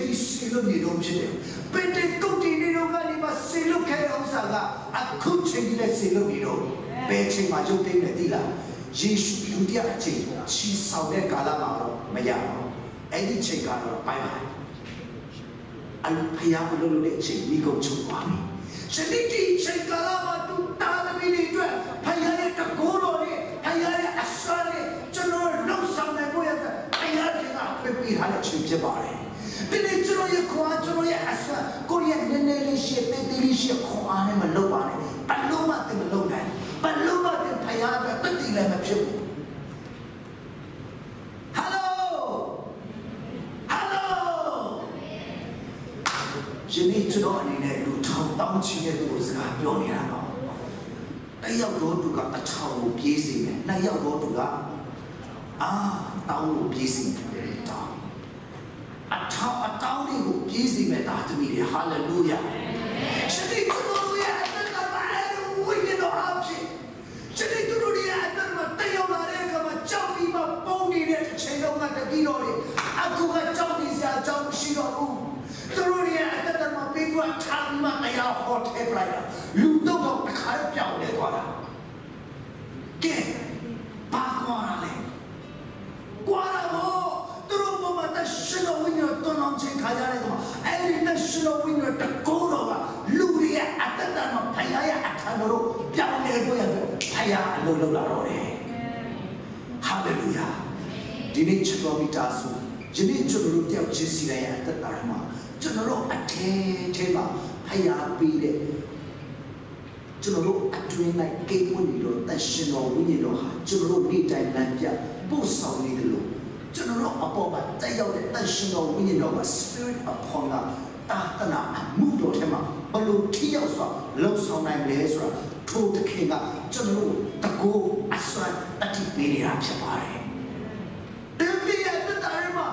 ဒီစေလို့နေတော့ဖြစ်တယ်ပင်တေကုတ်တီနေတော့ကနေမှစေလို့ခဲတဲ့ဥစ္စာကအခုချိန်ကြီးနဲ့စေလို့နေတော့ဘယ်ချိန်မှာရုပ်သိမ်းနေသီလားယေရှုဒုတိယအချိန်ချီဆောင်တဲ့ကာလမှာတော့မရဘူးအဲ့ဒီချိန်ကတော့ဘိုင်ဘိုင်အဖယားဘလို့တဲ့အချိန်မိကုန်ချုပ်သွားပြီရှင်ဒီချိန်ကာလမှာသူတာသမီးတွေအတွက်ဖယားရဲ့တကိုးတော်နဲ့ဖယားရဲ့အစွမ်းနဲ့ကျွန်တော်လုံဆောင်နိုင်ဖို့ရတဲ့ဖယားကြီးကပြပြထားတဲ့ချိန်ဖြစ်ပါတယ်ဒီနေ့ကျွန်တော်ရဲ့ခွန်အားကျွန်တော်ရဲ့အစွမ်းကိုယ့်ရဲ့နည်းနည်းလေးရှိတဲ့တေးလေးရှိခွန်အားနဲ့မလုပ်ပါနဲ့ဘလို့မှတင်မလုပ်နိုင်ဘလို့မှတင်ဖယားအတွက်တတိလည်းမဖြစ်ဘူးယနေ့ကျွန်တော်အနေနဲ့လူထောင်တောင်းချီတဲ့သူကိုစကားပြောနေတာတော့တယောက်တော့သူကတစ်ထောင်ကိုပြေးစီမယ်နှစ်ယောက်တော့သူကတောင်းကိုပြေးစီမယ်တောင်းအတောင်းတွေကိုပြေးစီမယ်တာသမီးတွေဟာလေလုယာရှင်ဒီကျွန်တော်ရဲ့အသက်တာပါဝိညာဉ်တော်အဖြစ်ရှင်ဒီတို့ရဲ့အသက်မှာတယောက်လာတဲ့အခါမှာကြောက်ပြီးမှပုံနေတဲ့အချိန်လုံးကတတိတော်တွေအခုကကြောက်နေစရာအကြောင်းမရှိတော့ဘူးသူတို့ရဲ့အသက်တာမှာပြေးသွားထားပြီးမှတရားဟောထဲပလိုက်တာလူတော့တစ်ခါပြောင်းလဲသွားတာကဲဘာကွာလဲကွာတော့သူတို့ဘမတရှင်တော်ဝိညာဉ်တော်အောင်ချင်းခါကြတဲ့ကောင်အဲ့ဒီတရှင်တော်ဝိညာဉ်တကိုးတော်ကလူတွေရဲ့အသက်တာမှာဖယားရဲ့အခါတော်ပြောင်းလဲဖို့ရတယ်ဖယားအလုပ်လုပ်လာတော့တယ်ဟာလေလုယာဒီနေ့ချတော်မိသားစုဒီနေ့ကျွန်တော်တို့တယောက်ချင်းစီရဲ့အသက်တာမှာကျွန်တော်တို့အထဲထဲမှာဖယားပြီးတဲ့ကျွန်တော်တို့အတွင်းလိုက်ကိန်းဝင်ပြီးတော့တရှင်တော်ဝိညာဉ်တော်ဟာကျွန်တော်တို့နေ့တိုင်းလမ်းပြပို့ဆောင်နေတယ်လို့ကျွန်တော်တို့အပေါ်မှာတက်ရောက်တဲ့တရှင်တော်ဝိညာဉ်တော်က spirit upon တာတနာအမှုတော်ထဲမှာဘလို့ထိရောက်စွာလှုပ်ဆောင်နိုင်လဲဆိုတာထိုတခင်ကကျွန်တော်တို့တကူအစွမ်းအတိပေးနေတာဖြစ်ပါတယ်ဒီရတဲ့တိုင်းမှာ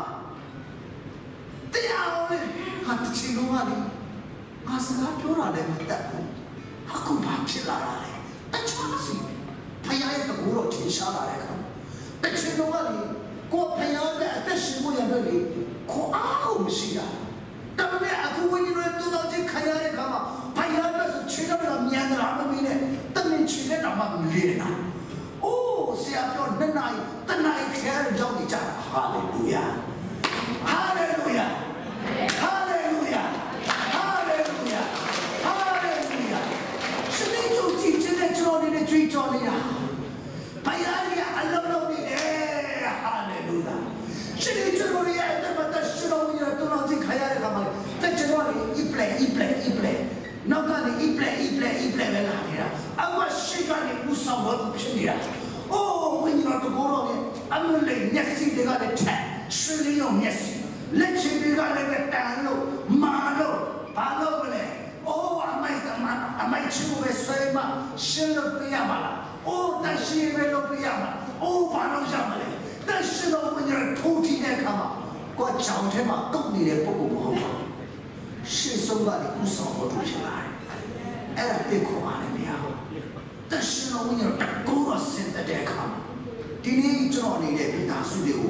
တရားဝင်ဟာတချင်လုံးကလေငါစကားပြောတာလည်းမတတ်ဘူးအခုဘာဖြစ်လာတာလဲတချားစီဖယားရဲ့တကူတော့ထင်ရှားလာတဲ့အခါတချင်လုံးကလေကိုဖယားရဲ့အသက်ရှင်ဖို့ရတဲ့လေကိုအားမရှိတာဒါပေမဲ့အခုဝိညာဉ်ရဲ့တူတော်ချင်းခရတဲ့အခါမှာဖယားရဲ့ချေတော့မြန်လာမမီးနဲ့တမင်ချေတဲ့တော့မှမလေးနေတာအိုးဆရာပြောနှစ်နိုင်တနိုင်ခဲရောက်နေကြတာဟာလေလုယာဟာလေလုယာဟာလေလုယာဟာလေလုယာဟာလေလုယာရှင်ဒီတို့ကြည့်တဲ့ကြော်နေတဲ့ကြွေးကြော်နေတာဘုရားကြီးအလုံးလုံးနေတယ်ဟာလေလုယာရှင်ဒီတို့ရဲ့အတမတရှင်တော်ကြီးတို့တော်ကြီးခရရတဲ့ကမှာတဲ့ကျွန်တော်လေ play နောက်ကနေ play ပဲလာနေတာအခုရှိကနေဦးဆောင်ဖို့ဖြစ်နေတာအိုးဝိညာဉ်တော်ကိုတော့အမလေးမျက်စိတွေကလည်းထက်ဆွေးလျောမျက်စိလက်ချင်တွေကလည်းတန်လို့မာလို့ဘာလို့လဲအိုးအမိုက်ချင်ပဲဆွေးမရှင်းလို့ပြရမှာလားအိုးတရှိပဲလို့ပြရမှာအိုးဘာလို့ရမလဲတရှိတော့ဝိညာဉ်ထိုးထီးတဲ့ခါမှာကိုချောင်းထဲမှာတုတ်နေတဲ့ပုဂ္ဂိုလ်မဟုတ်ဘူးရှင်းဆုံးကနေဦးဆောင်ဖို့ဖြစ်လာတယ်အဲ့ဒါသိခေါ်ပါလေမရဘူးတရှိတော့ဝိညာဉ်တကူတော့စင်တဲ့ခါမှာဒီနေ့ကျွန်တော်နေတဲ့မိသားစုတွေကို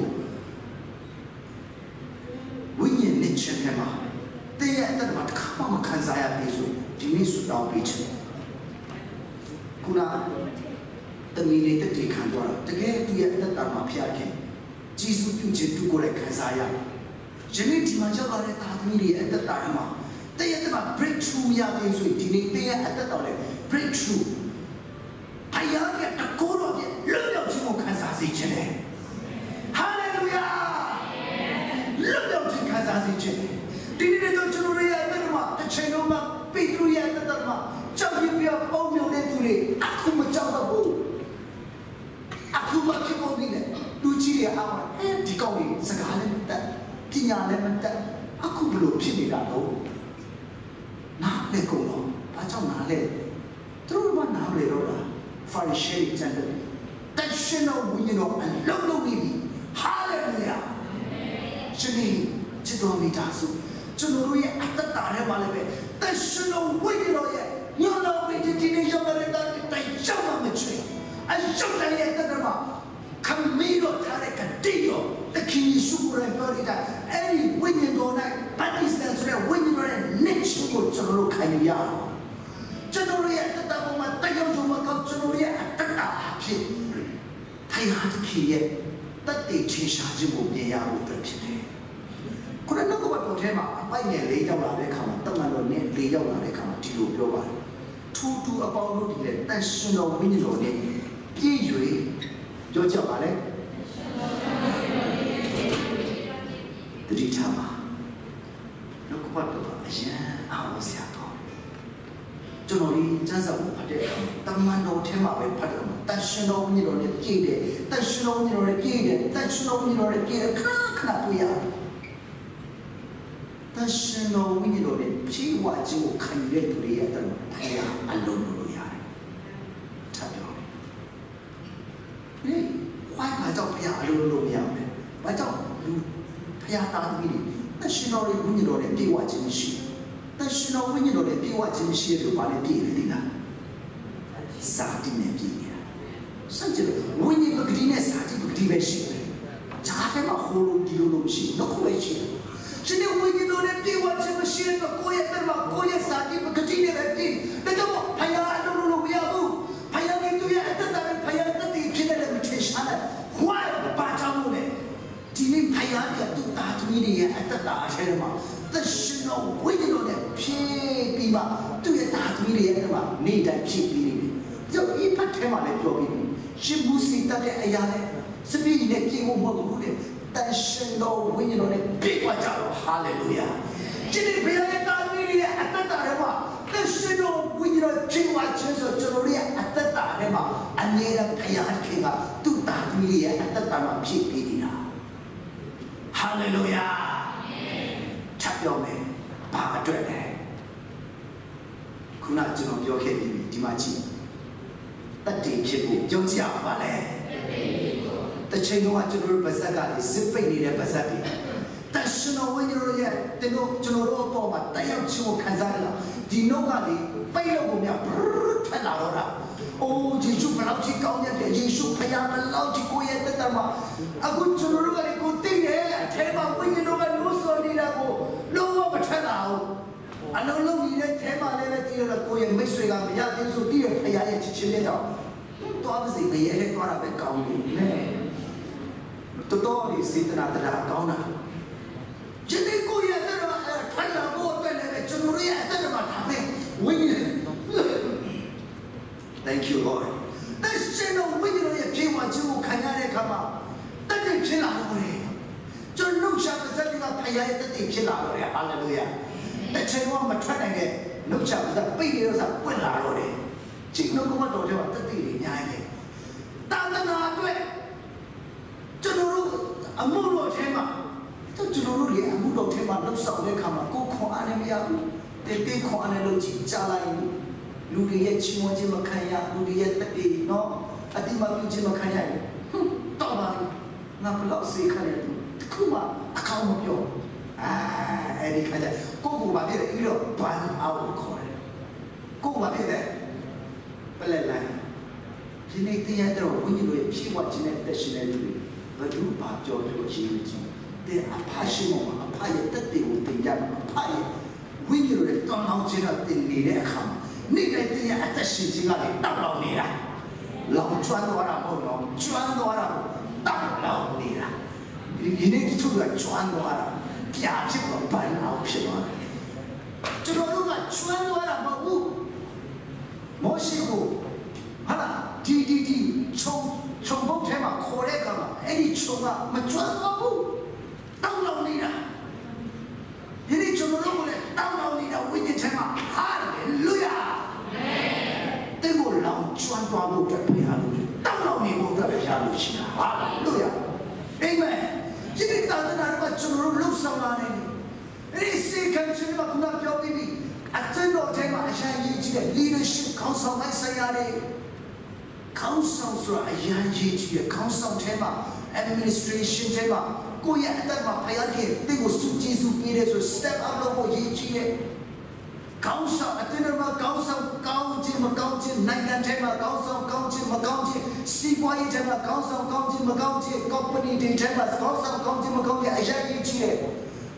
ဝိညာဉ်နဲ့ချက်ထဲမှာတရားအတ္တမှာတစ်ခါမှမခံစားရသေးဆိုဒီနေ့ဆူတောင်းပေးချင်ခုနတမီလေးတက်တည်ခံတော့တကယ်သူရဲ့အတ္တမှာဖျားခင်ဂျေစုပြုခြင်းသူကိုယ်လည်းခံစားရယနေ့ဒီမှာရောက်လာတဲ့သားသမီးတွေရဲ့အတ္တမှာတရားအတ္တမှာ breakthrough ရသေးဆိုဒီနေ့တရားအတ္တတော်လည်း breakthrough ဖယားရဲ့တကူတော်ရဲ့လွတ်မြောက်ခြင်းကိုခံစားစေခြင်းနဲ့ဟာလေလုယာလွတ်မြောက်ခြင်းခံစားစေခြင်းဒီနေ့တော့ကျွန်တော်ရဲ့အသက်မှာတစ်ချိန်လုံးမှာပိတ္တရဲ့အသက်မှာကြောက်ရွံ့ပြီးပုံမြုံတဲ့သူတွေအခုမကြောက်တော့ဘူးအခုမဖြစ်ကုန်ပြီလေလူကြီးတွေအားဒီကောင်းကြီးစကားလည်းမတတ်ပညာလည်းမတတ်အခုဘလို့ဖြစ်နေတာတော့နားလေကုန်တော့ဘာကြောင့်နားလဲသူတို့ကနားလေတော့လားဖာရီရှေကျန်တဲ့တရှင်တော်ဝိညာဉ်တော်အလုံးလုံးနေပြီဟာလေလုယာရှင်ဒီချစ်တော်မိသားစုကျွန်တော်တို့ရဲ့အတ္တတာထဲမှာလည်းပဲတရှင်တော်ဝိညာဉ်တော်ရဲ့ညောင်းတော်ဝိညာဉ်ဒီနေ့ရောက်လာတဲ့တိုင်းရောက်မှမချွေအရောက်တဲ့ရဲ့တတ်မှာခမီးတော့ထားတဲ့ကတိရောတခင်ယေရှုကိုယ်ပြောနေတာအဲ့ဒီဝိဝိညာဉ်တော်၌ဗတ္တိဇံဆိုတဲ့ဝိညာဉ်တော်ရဲ့နှစ်ချင်းကိုကျွန်တော်တို့ခံယူရအောင်ကျွန်တော်ရဲ့အတ္တပေါ်မှာတရားရုံးမှာကျွန်တော်ရဲ့အတ္တဖြစ်တရားသခင်ရဲ့တတ်သိချင်းရှာခြင်းကိုမြင်ရဖို့အတွက်ဖြစ်တယ်ခုနကတော်ထဲမှာအပိုက်နဲ့၄ရောက်လာတဲ့အခါမှာတမန်တော်နဲ့၄ရောက်လာတဲ့အခါမှာဒီလိုပြောပါတယ်ထူးထူးအပေါင်းတို့ဒီလေတန်ရှင်တော်ဝိညာဉ်တော်နဲ့ပြည့်၍ပြောကြပါလေတတိထားပါနှုတ်ကပတ်တော်အရင်အောင်ဆရာတော်ကျွန်တော်ဒီစမ်းစာကိုဖတ်တဲ့အခါတမန်တော်ထဲမှာပဲဖတ်တယ်တန်ရှင်တော်ဝိညာဉ်တော်နဲ့ပြည့်တယ်တန်ရှင်တော်ဝိညာဉ်တော်နဲ့ပြည့်တယ်တန်ရှင်တော်ဝိညာဉ်တော်နဲ့ပြည့်တယ်ခဏတွေ့ရတယ်တန်ရှင်တော်ဝိညာဉ်တော်နဲ့ဖြည့်ဝခြင်းကိုခံရတဲ့သူတွေရဲ့အတ္တဖယားအလုံးလို့ရတယ်ထပ်ပြောဟေးဝိုင်းပါတော့ဖယားအလုံးလို့မရဘူးဘာကြောင့်လူဖယားတာသမီးတွေတန်ရှင်တော်ရဲ့ဝိညာဉ်တော်နဲ့ပြည့်ဝခြင်းရှိတန်ရှင်တော်ဝိညာဉ်တော်နဲ့ပြည့်ဝခြင်းရှိတဲ့ဘာနဲ့ပြည့်နေလဲလားစာတိနဲ့ပြည့်နေတာစัจ jalo ဝိညာဉ်ပဂတိနဲ့စာတိပဂတိပဲရှိတယ်ဂျားထဲမှာဟိုလိုဒီလိုလို့မရှိဘူးတော့ပဲရှိတယ်ရှင်ရဲ့ဝိညာဉ်တော်နဲ့ပြည့်ဝခြင်းမရှိတော့ကိုယ့်ရဲ့တက်မှာကိုယ့်ရဲ့စာတိပဂတိနဲ့ပဲပြည့်ဒါကြောင့်ဖယားအလုံးလို့မရဘူးဖယားနဲ့သူရဲ့အတ္တနဲ့ဖယားတတိဖြစ်တဲ့မထေရှာတဲ့ဝိုင်းပါချောင်းလို့လေဒီနေ့ဖယားကသူ့သားသမီးတွေရဲ့အတ္တအထဲမှာသရှင်တော်ဝိညာဉ်တော်နဲ့ဖြည့်ပြီးမှသူ့ရဲ့သားသမီးတွေရဲ့အတ္တမှာနေတိုင်းဖြည့်ပြီးနေတယ်ကြောင့်ဒီဖတ်ထဲမှာလည်းပြောပြီးရှင်ဘူးစီတတ်တဲ့အရာနဲ့စပီးနဲ့ပြေဖို့မဟုတ်ဘူးလေတန်ရှင်တော်ဝိညာဉ်တော်နဲ့ပြေးသွားကြတော့ဟာလေလုယာဒီနေ့ဘုရားရဲ့တာသမီးရဲ့အတ္တတွေမှာတန်ရှင်တော်ဝိညာဉ်တော်ပြေးသွားခြင်းဆိုကျွန်တော်ရဲ့အတ္တတွေမှာအမြဲတမ်းဘုရားခင်ကသူ့တာသမီးရဲ့အတ္တမှာဖြည့်ပြီးနေတာဟာလေလုယာထပ်ပြောမယ်ဘာအတွက်လဲခုနကျွန်တော်ပြောခဲ့ပြီးဒီမှာကြည့်တတ်တည်ဖြစ်ဖို့ကြောက်ကြပါလေတချိန်တော့ကျွန်တော်ပါဇက်ကဇစ်ပိတ်နေတဲ့ပါဇက်တွေတရှင်တော်ဝိညာဉ်တော်ရဲ့ကျွန်တော်တို့အပေါ်မှာတရားချကိုခံစားရတာဒီနှုတ်ကလေပိတ်လို့ကိုမြထွက်လာတော့တာအိုးယေရှုဘလောက်ကြီးကောင်းတဲ့ယေရှုဖခင်ဘလောက်ကြီးကိုရဲ့တက်တာမှာအခုကျွန်တော်တို့ကလေကိုသိတယ်အထဲမှာဝိညာဉ်တော်ကလို့ဆိုနေတာကိုလုံးဝမထွက်လာဘူးအလုံးလုံးကြီးတဲ့ထဲမှာလည်းတည်ရကိုရဲ့မိတ်ဆွေကမရသေးဆိုတည်ရဖခင်ရဲ့ချစ်ချင်းနဲ့တော့သွားပါစေဘယ်ရဲ့သွားတာပဲကောင်းတယ်တော်တော်လေးစေတနာတရားကောင်းတာယနေ့ကိုရဲ့တဲ့တော့ထိုင်လာဖို့အတွက်လည်းကျွန်တော်ရဲ့အသက်မှာဒါပဲဝိညာဉ် Thank you Lord တရှင်တော်ဝိညာဉ်ရဲ့ပြေဝခြင်းကိုခံရတဲ့အခါမှာတတ်တဲ့ဖြစ်လာလို့ကျွန်တော်ရှာပါစက်ကဖယားရဲ့တတ်တဲ့ဖြစ်လာလို့ဟာလေလုယာတချင်ကမထွက်နိုင်တဲ့နှုတ်ရှာပါစက်ပိတ်နေတော့ပွင့်လာတော့တယ်ချိန်တော့ကမတော်တယ်တတ်တဲ့ညာရဲ့တာသနာအတွက်ကျွန်တော်တို့အမှုတော်ထဲမှာကျွန်တော်တို့လည်းအမှုတော်ထဲမှာလှုပ်ဆောင်တဲ့အခါမှာကိုယ်ခွန်အားနဲ့မရဘူးတေခွန်အားနဲ့လုပ်ကြည့်ကြားလိုက်လူတွေရဲ့ချီးမွမ်းခြင်းမခံရလူတွေရဲ့တက်တည်နော်အတိမပြုခြင်းမခံရတော့ပါငါဘလောက်စေခံရတယ်တခုမှအကောင်းမပြောအဲ့ဒီခါကျကိုယ်ကဘာဖြစ်လဲပြီးတော့ဘန်အောက်ခေါ်တယ်ကိုယ်ကဘာဖြစ်လဲပလက်လိုက်ဒီနေ့တရားတော်ဝိညာဉ်ရဲ့ဖြည့်ဝခြင်းနဲ့တက်ရှင်တဲ့လူတွေဘယ်သူဘာကြောလို့အရေးကြီးတဲ့အဖရှိမောအဖရဲ့တက်တဲ့ကိုတင်ကြမှာအဖရဲ့ဝိညာဉ်ရဲ့တောင်းအောင်ခြင်းနဲ့တင်နေတဲ့အခါနေ့တိုင်းတရားအသက်ရှင်ခြင်းကလည်းတောင်းလောင်နေတာလောင်ကျွမ်းသွားတာမဟုတ်တော့ကျွမ်းသွားတာတောင်းလောင်နေတာဒီနေ့တချို့ကကျွမ်းသွားတာပြာဖြစ်တော့ဘန်အောင်ဖြစ်သွားတယ်ကျွန်တော်တို့ကကျွမ်းသွားတာမဟုတ်ဘူးမောရှိကိုဟာဒီခြုံဘုတ်ထဲမှာခေါ်တဲ့ကမှာအဲ့ဒီခြုံကမကျွမ်းသွားဘူးတောင်းလောင်နေတာဒီနေ့ကျွန်တော်တို့ကလည်းတောင်းလောင်နေတာဝိညာဉ်ထဲမှာဟာလေလုယာတဲ့ကိုလောင်ကျွမ်းသွားဖို့အတွက်ပြရလို့တောင်းလောင်နေဖို့အတွက်ပြရလို့ရှိတာဟာလေလုယာအာမင်ဒီနေ့တာသနာတော်ကကျွန်တော်တို့လှုပ်ဆောင်လာနေတယ်အဲ့ဒီစေခံခြင်းမှာခုနပြောပြီးပြီအကျဉ်းတော်ထဲမှာအရင်ကြီးတဲ့ leadership ခေါင်းဆောင်လိုက်ဆိုင်ရတယ်ခေါင်းဆောင်ဆိုတာအရင်ကြီးတဲ့ခေါင်းဆောင်ထဲမှာ administration ထဲမှာကိုယ့်ရဲ့အသက်မှာဖယားကြီးတဲ့ကိုစုကြည်စုပေးတဲ့ဆို step up လုပ်ဖို့ရည်ကြီးတယ်ခေါင်းဆောင်အတင်းမှာခေါင်းဆောင်ကောင်းခြင်းမကောင်းခြင်းနိုင်ငံထဲမှာခေါင်းဆောင်ကောင်းခြင်းမကောင်းခြင်းစီးပွားရေးထဲမှာခေါင်းဆောင်ကောင်းခြင်းမကောင်းခြင်း company တွေထဲမှာခေါင်းဆောင်ကောင်းခြင်းမကောင်းခြင်းအရင်ကြီးတယ်ခေါ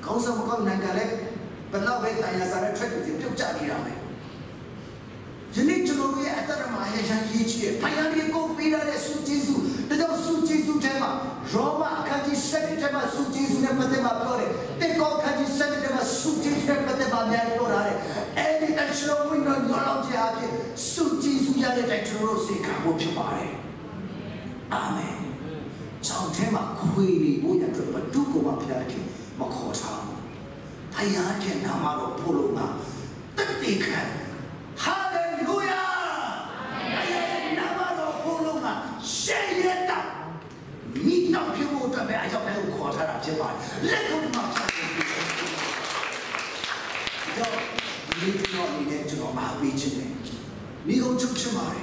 ခေါင်းဆောင်မကောင်းနိုင်ငံလည်းဘယ်တော့ပဲတရားစားတဲ့ထွက်ပြီးပြုတ်ကြနေတာပဲယနေ့ကျွန်တော်ရဲ့အတ္တမှာအရန်ရေးချစ်ဖယားလေးကိုပေးရတဲ့ဆုကျေးဇူးဒါကြောင့်ဆုကျေးဇူးထဲမှာရောမအခန်းကြီး7ထဲမှာဆုကျေးဇူးနဲ့ပတ်သက်မှာပြောတယ်တေကောအခန်းကြီး7ထဲမှာဆုကျေးဇူးနဲ့ပတ်သက်မှာများပြောထားတယ်အဲ့ဒီအချလုံးဝင်တော့ရောလောက်ကြအဖြစ်ဆုကျေးဇူးရတဲ့တိုက်ကျွန်တော်တို့စေခံဖို့ဖြစ်ပါတယ်အာမင်ချောင်းထဲမှာခွေနေဖို့ရတဲ့ဘုဒ္ဓကိုမှဖျားတယ်မခေါ်ထားဘူးဖယားရဲ့နာမတော်ဖို့လို့မှာတတိခံဟာလေလုယာဖယားရဲ့နာမတော်ဖို့လို့မှာရှေ့ရတာမိတော်ဖြစ်ဖို့အတွက်ပဲအကြောင်းကိုခေါ်ထားတာဖြစ်ပါတယ်လက်ကုပ်မှာဖြစ်တယ်တော့ဒီလိုနေတဲ့ကျွန်တော်အားပေးခြင်းနဲ့မိကုန်ချုပ်ချင်ပါတယ်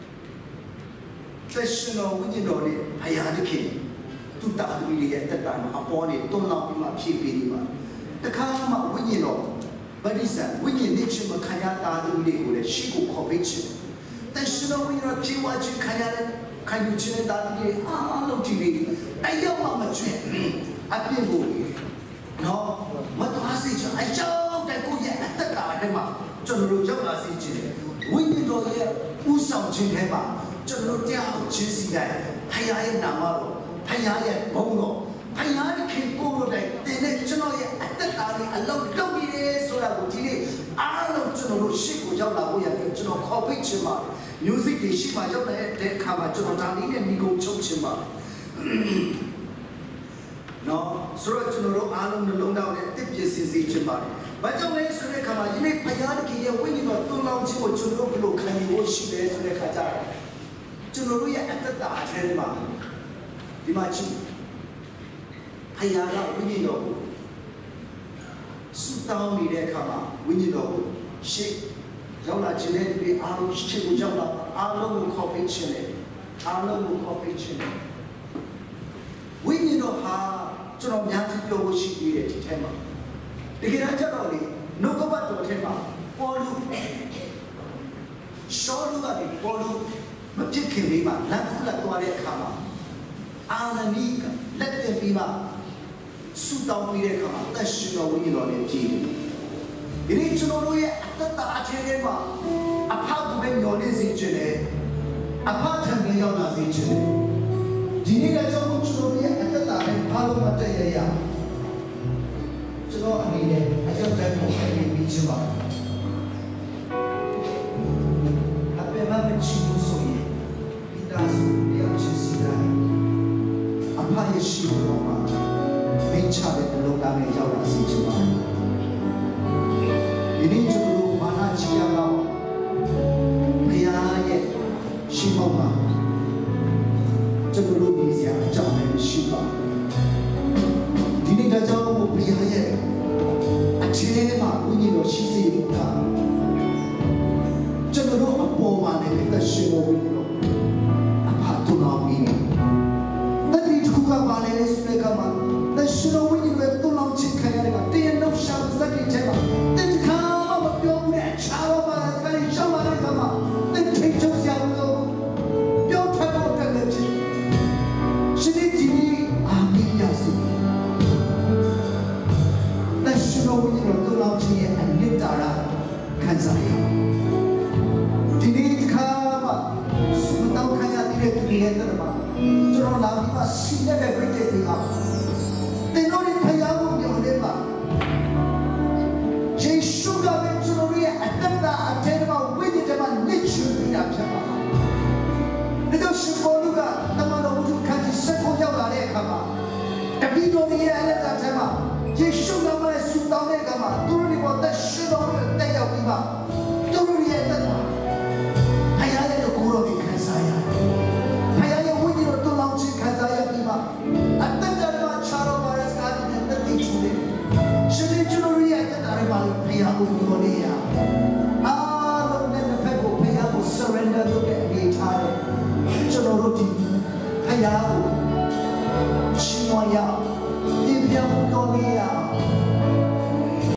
သက်ရှင်တော်ဝိညာဉ်တော်နဲ့ဖယားသခင်သူတာသမီးရဲ့တက်တာမှာအပေါ်နဲ့တွန်းလောက်ပြီးမှဖြည့်ပေးနေပါတခါမှဝိညာဉ်တော်ဗဒိစံဝိညာဉ်နဲ့ချင်းမခံရတာသမီးတွေကိုလည်းရှိကိုခေါ်ပေးခြင်းသက်ရှင်တော်ဝိညာဉ်တော်ဖြည့်ဝခြင်းခံရတဲ့ခံယူခြင်းနဲ့တာသမီးအားလုံးကြည့်ပြီးအယောက်မှမကျွင့်အပြည့်ကိုနော်မတော်စေချင်အကြောင်းတဲ့ကိုရဲ့အသက်တာထဲမှာကျွန်တော်တို့ရောက်လာစေခြင်းဝိညာဉ်တော်ရဲ့ဥဆောင်ခြင်းထဲမှာကျွန်တော်တရားချင်းစီတိုင်းဖယားရဲ့နာမတော်ဖယားရဲ့ဘုန်းတော်ဖယားခင်ကိုယ်တော်တိုင်တင်တဲ့ကျွန်တော်ရဲ့အသက်တာလေးအလုံးလုံးပြီးတယ်ဆိုတာကိုဒီနေ့အားလုံးကျွန်တော်တို့ရှေ့ကိုရောက်လာဖို့ရတယ်ကျွန်တော်ခေါ်ပိတ်ခြင်းပါ music တွေရှေ့မှာရောက်တဲ့အခါမှာကျွန်တော်ဒါလေးနဲ့မိကုန်ချုပ်ခြင်းပါနော်ဆိုတော့ကျွန်တော်တို့အားလုံးနှလုံးသားနဲ့တစ်ပြည့်စင်စေခြင်းပါတယ်ဘာကြောင့်လဲဆိုတဲ့အခါမှာဒီနေ့ဖယားခင်ရဲ့ဝိညာဉ်တော်တွန်းလောင်းခြင်းကိုကျွန်တော်တို့ဘယ်လိုခံယူဖို့ရှိလဲဆိုတဲ့အခါကျတော့ကျွန်တော်တို့ရဲ့အတ္တအထဲမှာဒီမှာချင်းဖယားကဝိညာဉ်တော်ကိုစုတောင်းနေတဲ့အခါမှာဝိညာဉ်တော်ကိုရှေ့ရောက်လာခြင်းနဲ့ဒီအားလုံးရှေ့ကိုရောက်လာအားလုံးကိုခေါ်ပေးခြင်းနဲ့အားလုံးကိုခေါ်ပေးခြင်းနဲ့ဝိညာဉ်တော်ဟာကျွန်တော်များကြီးပြောဖို့ရှိသေးတယ်ဒီထဲမှာတကယ်တော့ကျတော့လေနှုတ်ကပတ်တော်ထဲမှာပေါ်လူရှောလူကဒီပေါ်လူမဖြစ်ခင်လေးမှာလက်ခုလက်သွားတဲ့အခါမှာအာနနီကလက်တင်ပြီးမှဆူတောင်းပြီးတဲ့အခါမှာသက်ရှင်တော်ဝိညာဉ်တော်နဲ့ကြည်တယ်ဒီနေ့ကျွန်တော်တို့ရဲ့အတ္တအထဲထဲမှာအဖေကပဲမျောနေစေခြင်းနဲ့အဖထံကရောက်လာစေခြင်းနဲ့ဒီနေ့လည်းကျွန်တော်တို့ရဲ့အတ္တနဲ့ဘာလို့မတည့်ရရကျွန်တော်အနေနဲ့အကြောင်းတိုင်းကိုခိုင်းပြီးချင်ပါတယ်အပေမမချီလို့ဆိုရင်ဒီသားစုရောက်ချင်စီတိုင်းအဖရဲ့ရှိတော်မှာမိချတဲ့လုံသားနဲ့ရောက်လာစေချင်ပါတယ်ဒီနေ့ကျွန်တော်တို့မာနချီရအောင်ဘုရားရဲ့ရှိမောက်မှာကျွန်တော်တို့ဒီစရာအကြောင်းလည်းရှိပါဒီနေ့ဒါကြောင့်ဘုရားရဲ့အထင်းမှာဝိညာဉ်တော်ရှိစေလို့တာကျွန်တော်တို့အပေါ်မှာလည်းသက်ရှင်တော်ဝိညာဉ်တော်အဖတ်တော်မီတတိတခုကပါလေဆိုတဲ့ကမှာသက်ရှင်တော်ဝိညာဉ်တော်တုံလောင်ချခံရတဲ့ကတရားနှုတ်ရှာစတဲ့ချက်မှာတင်ခါမပြောဘူးတဲ့ချာတော့ပါခိုင်းရှောင်းလာတဲ့ကမှာတင်ထိတ်ချုပ်စရာလို့ပြောထွက်တော့တယ်လေဖြစ်ရှင်ဒီအာမင်ယာစုသက်ရှင်တော်ဝိညာဉ်တော်တုံလောင်ခြင်းရဲ့အနှစ်သာရခံစားရဒီနေ့ခါမှာစုတောင်းခံရတဲ့ဒီရဲ့တမကျွန်တော်လာပြီးမှစီးတဲ့ပြည့်တဲ့ဒီအောင်တင်တို့ဖယားကိုပြောနေပါယေရှုကပဲကျွန်တော်ရဲ့အတ္တအထဲမှာဝိညာဉ်ထဲမှာနေချင်နေတာဖြစ်ပါဒါကြောင့်ရှင်ဘောလူကတမန်တော်ဝုဒ္ဓခန်းကြီးဆက်ကိုရောက်လာတဲ့အခါမှာတပည့်တော်ရဲ့အလက်ထဲမှာယေရှုကပဲဆူတောင်းတဲ့အခါမှာသူတို့တွေသက်ရှင်တော်ရဲ့တက်ရောက်ပြီးမှသူတို့ရဲ့တက်တာဖယားရဲ့ကိုယ်တော်ကိုခံစားရတယ်ဖယားရဲ့ဝိညာဉ်တော်တုံ့လောက်ခြင်းခံစားရပြီးမှအတ္တတော်ချာတော်ပါရစကားနဲ့တက်တည်ချူတယ်ရှင်ကျွန်တော်ရဲ့တက်တာတွေပါလို့ဖယားကိုပြောနေရအားလုံးနဲ့တစ်ဖက်ကိုဖယားကို surrender လုပ်တဲ့အနေထားတယ်ကျွန်တော်တို့ဒီဖယားကိုရှင်မရဒီပြောင်းတော်နေရ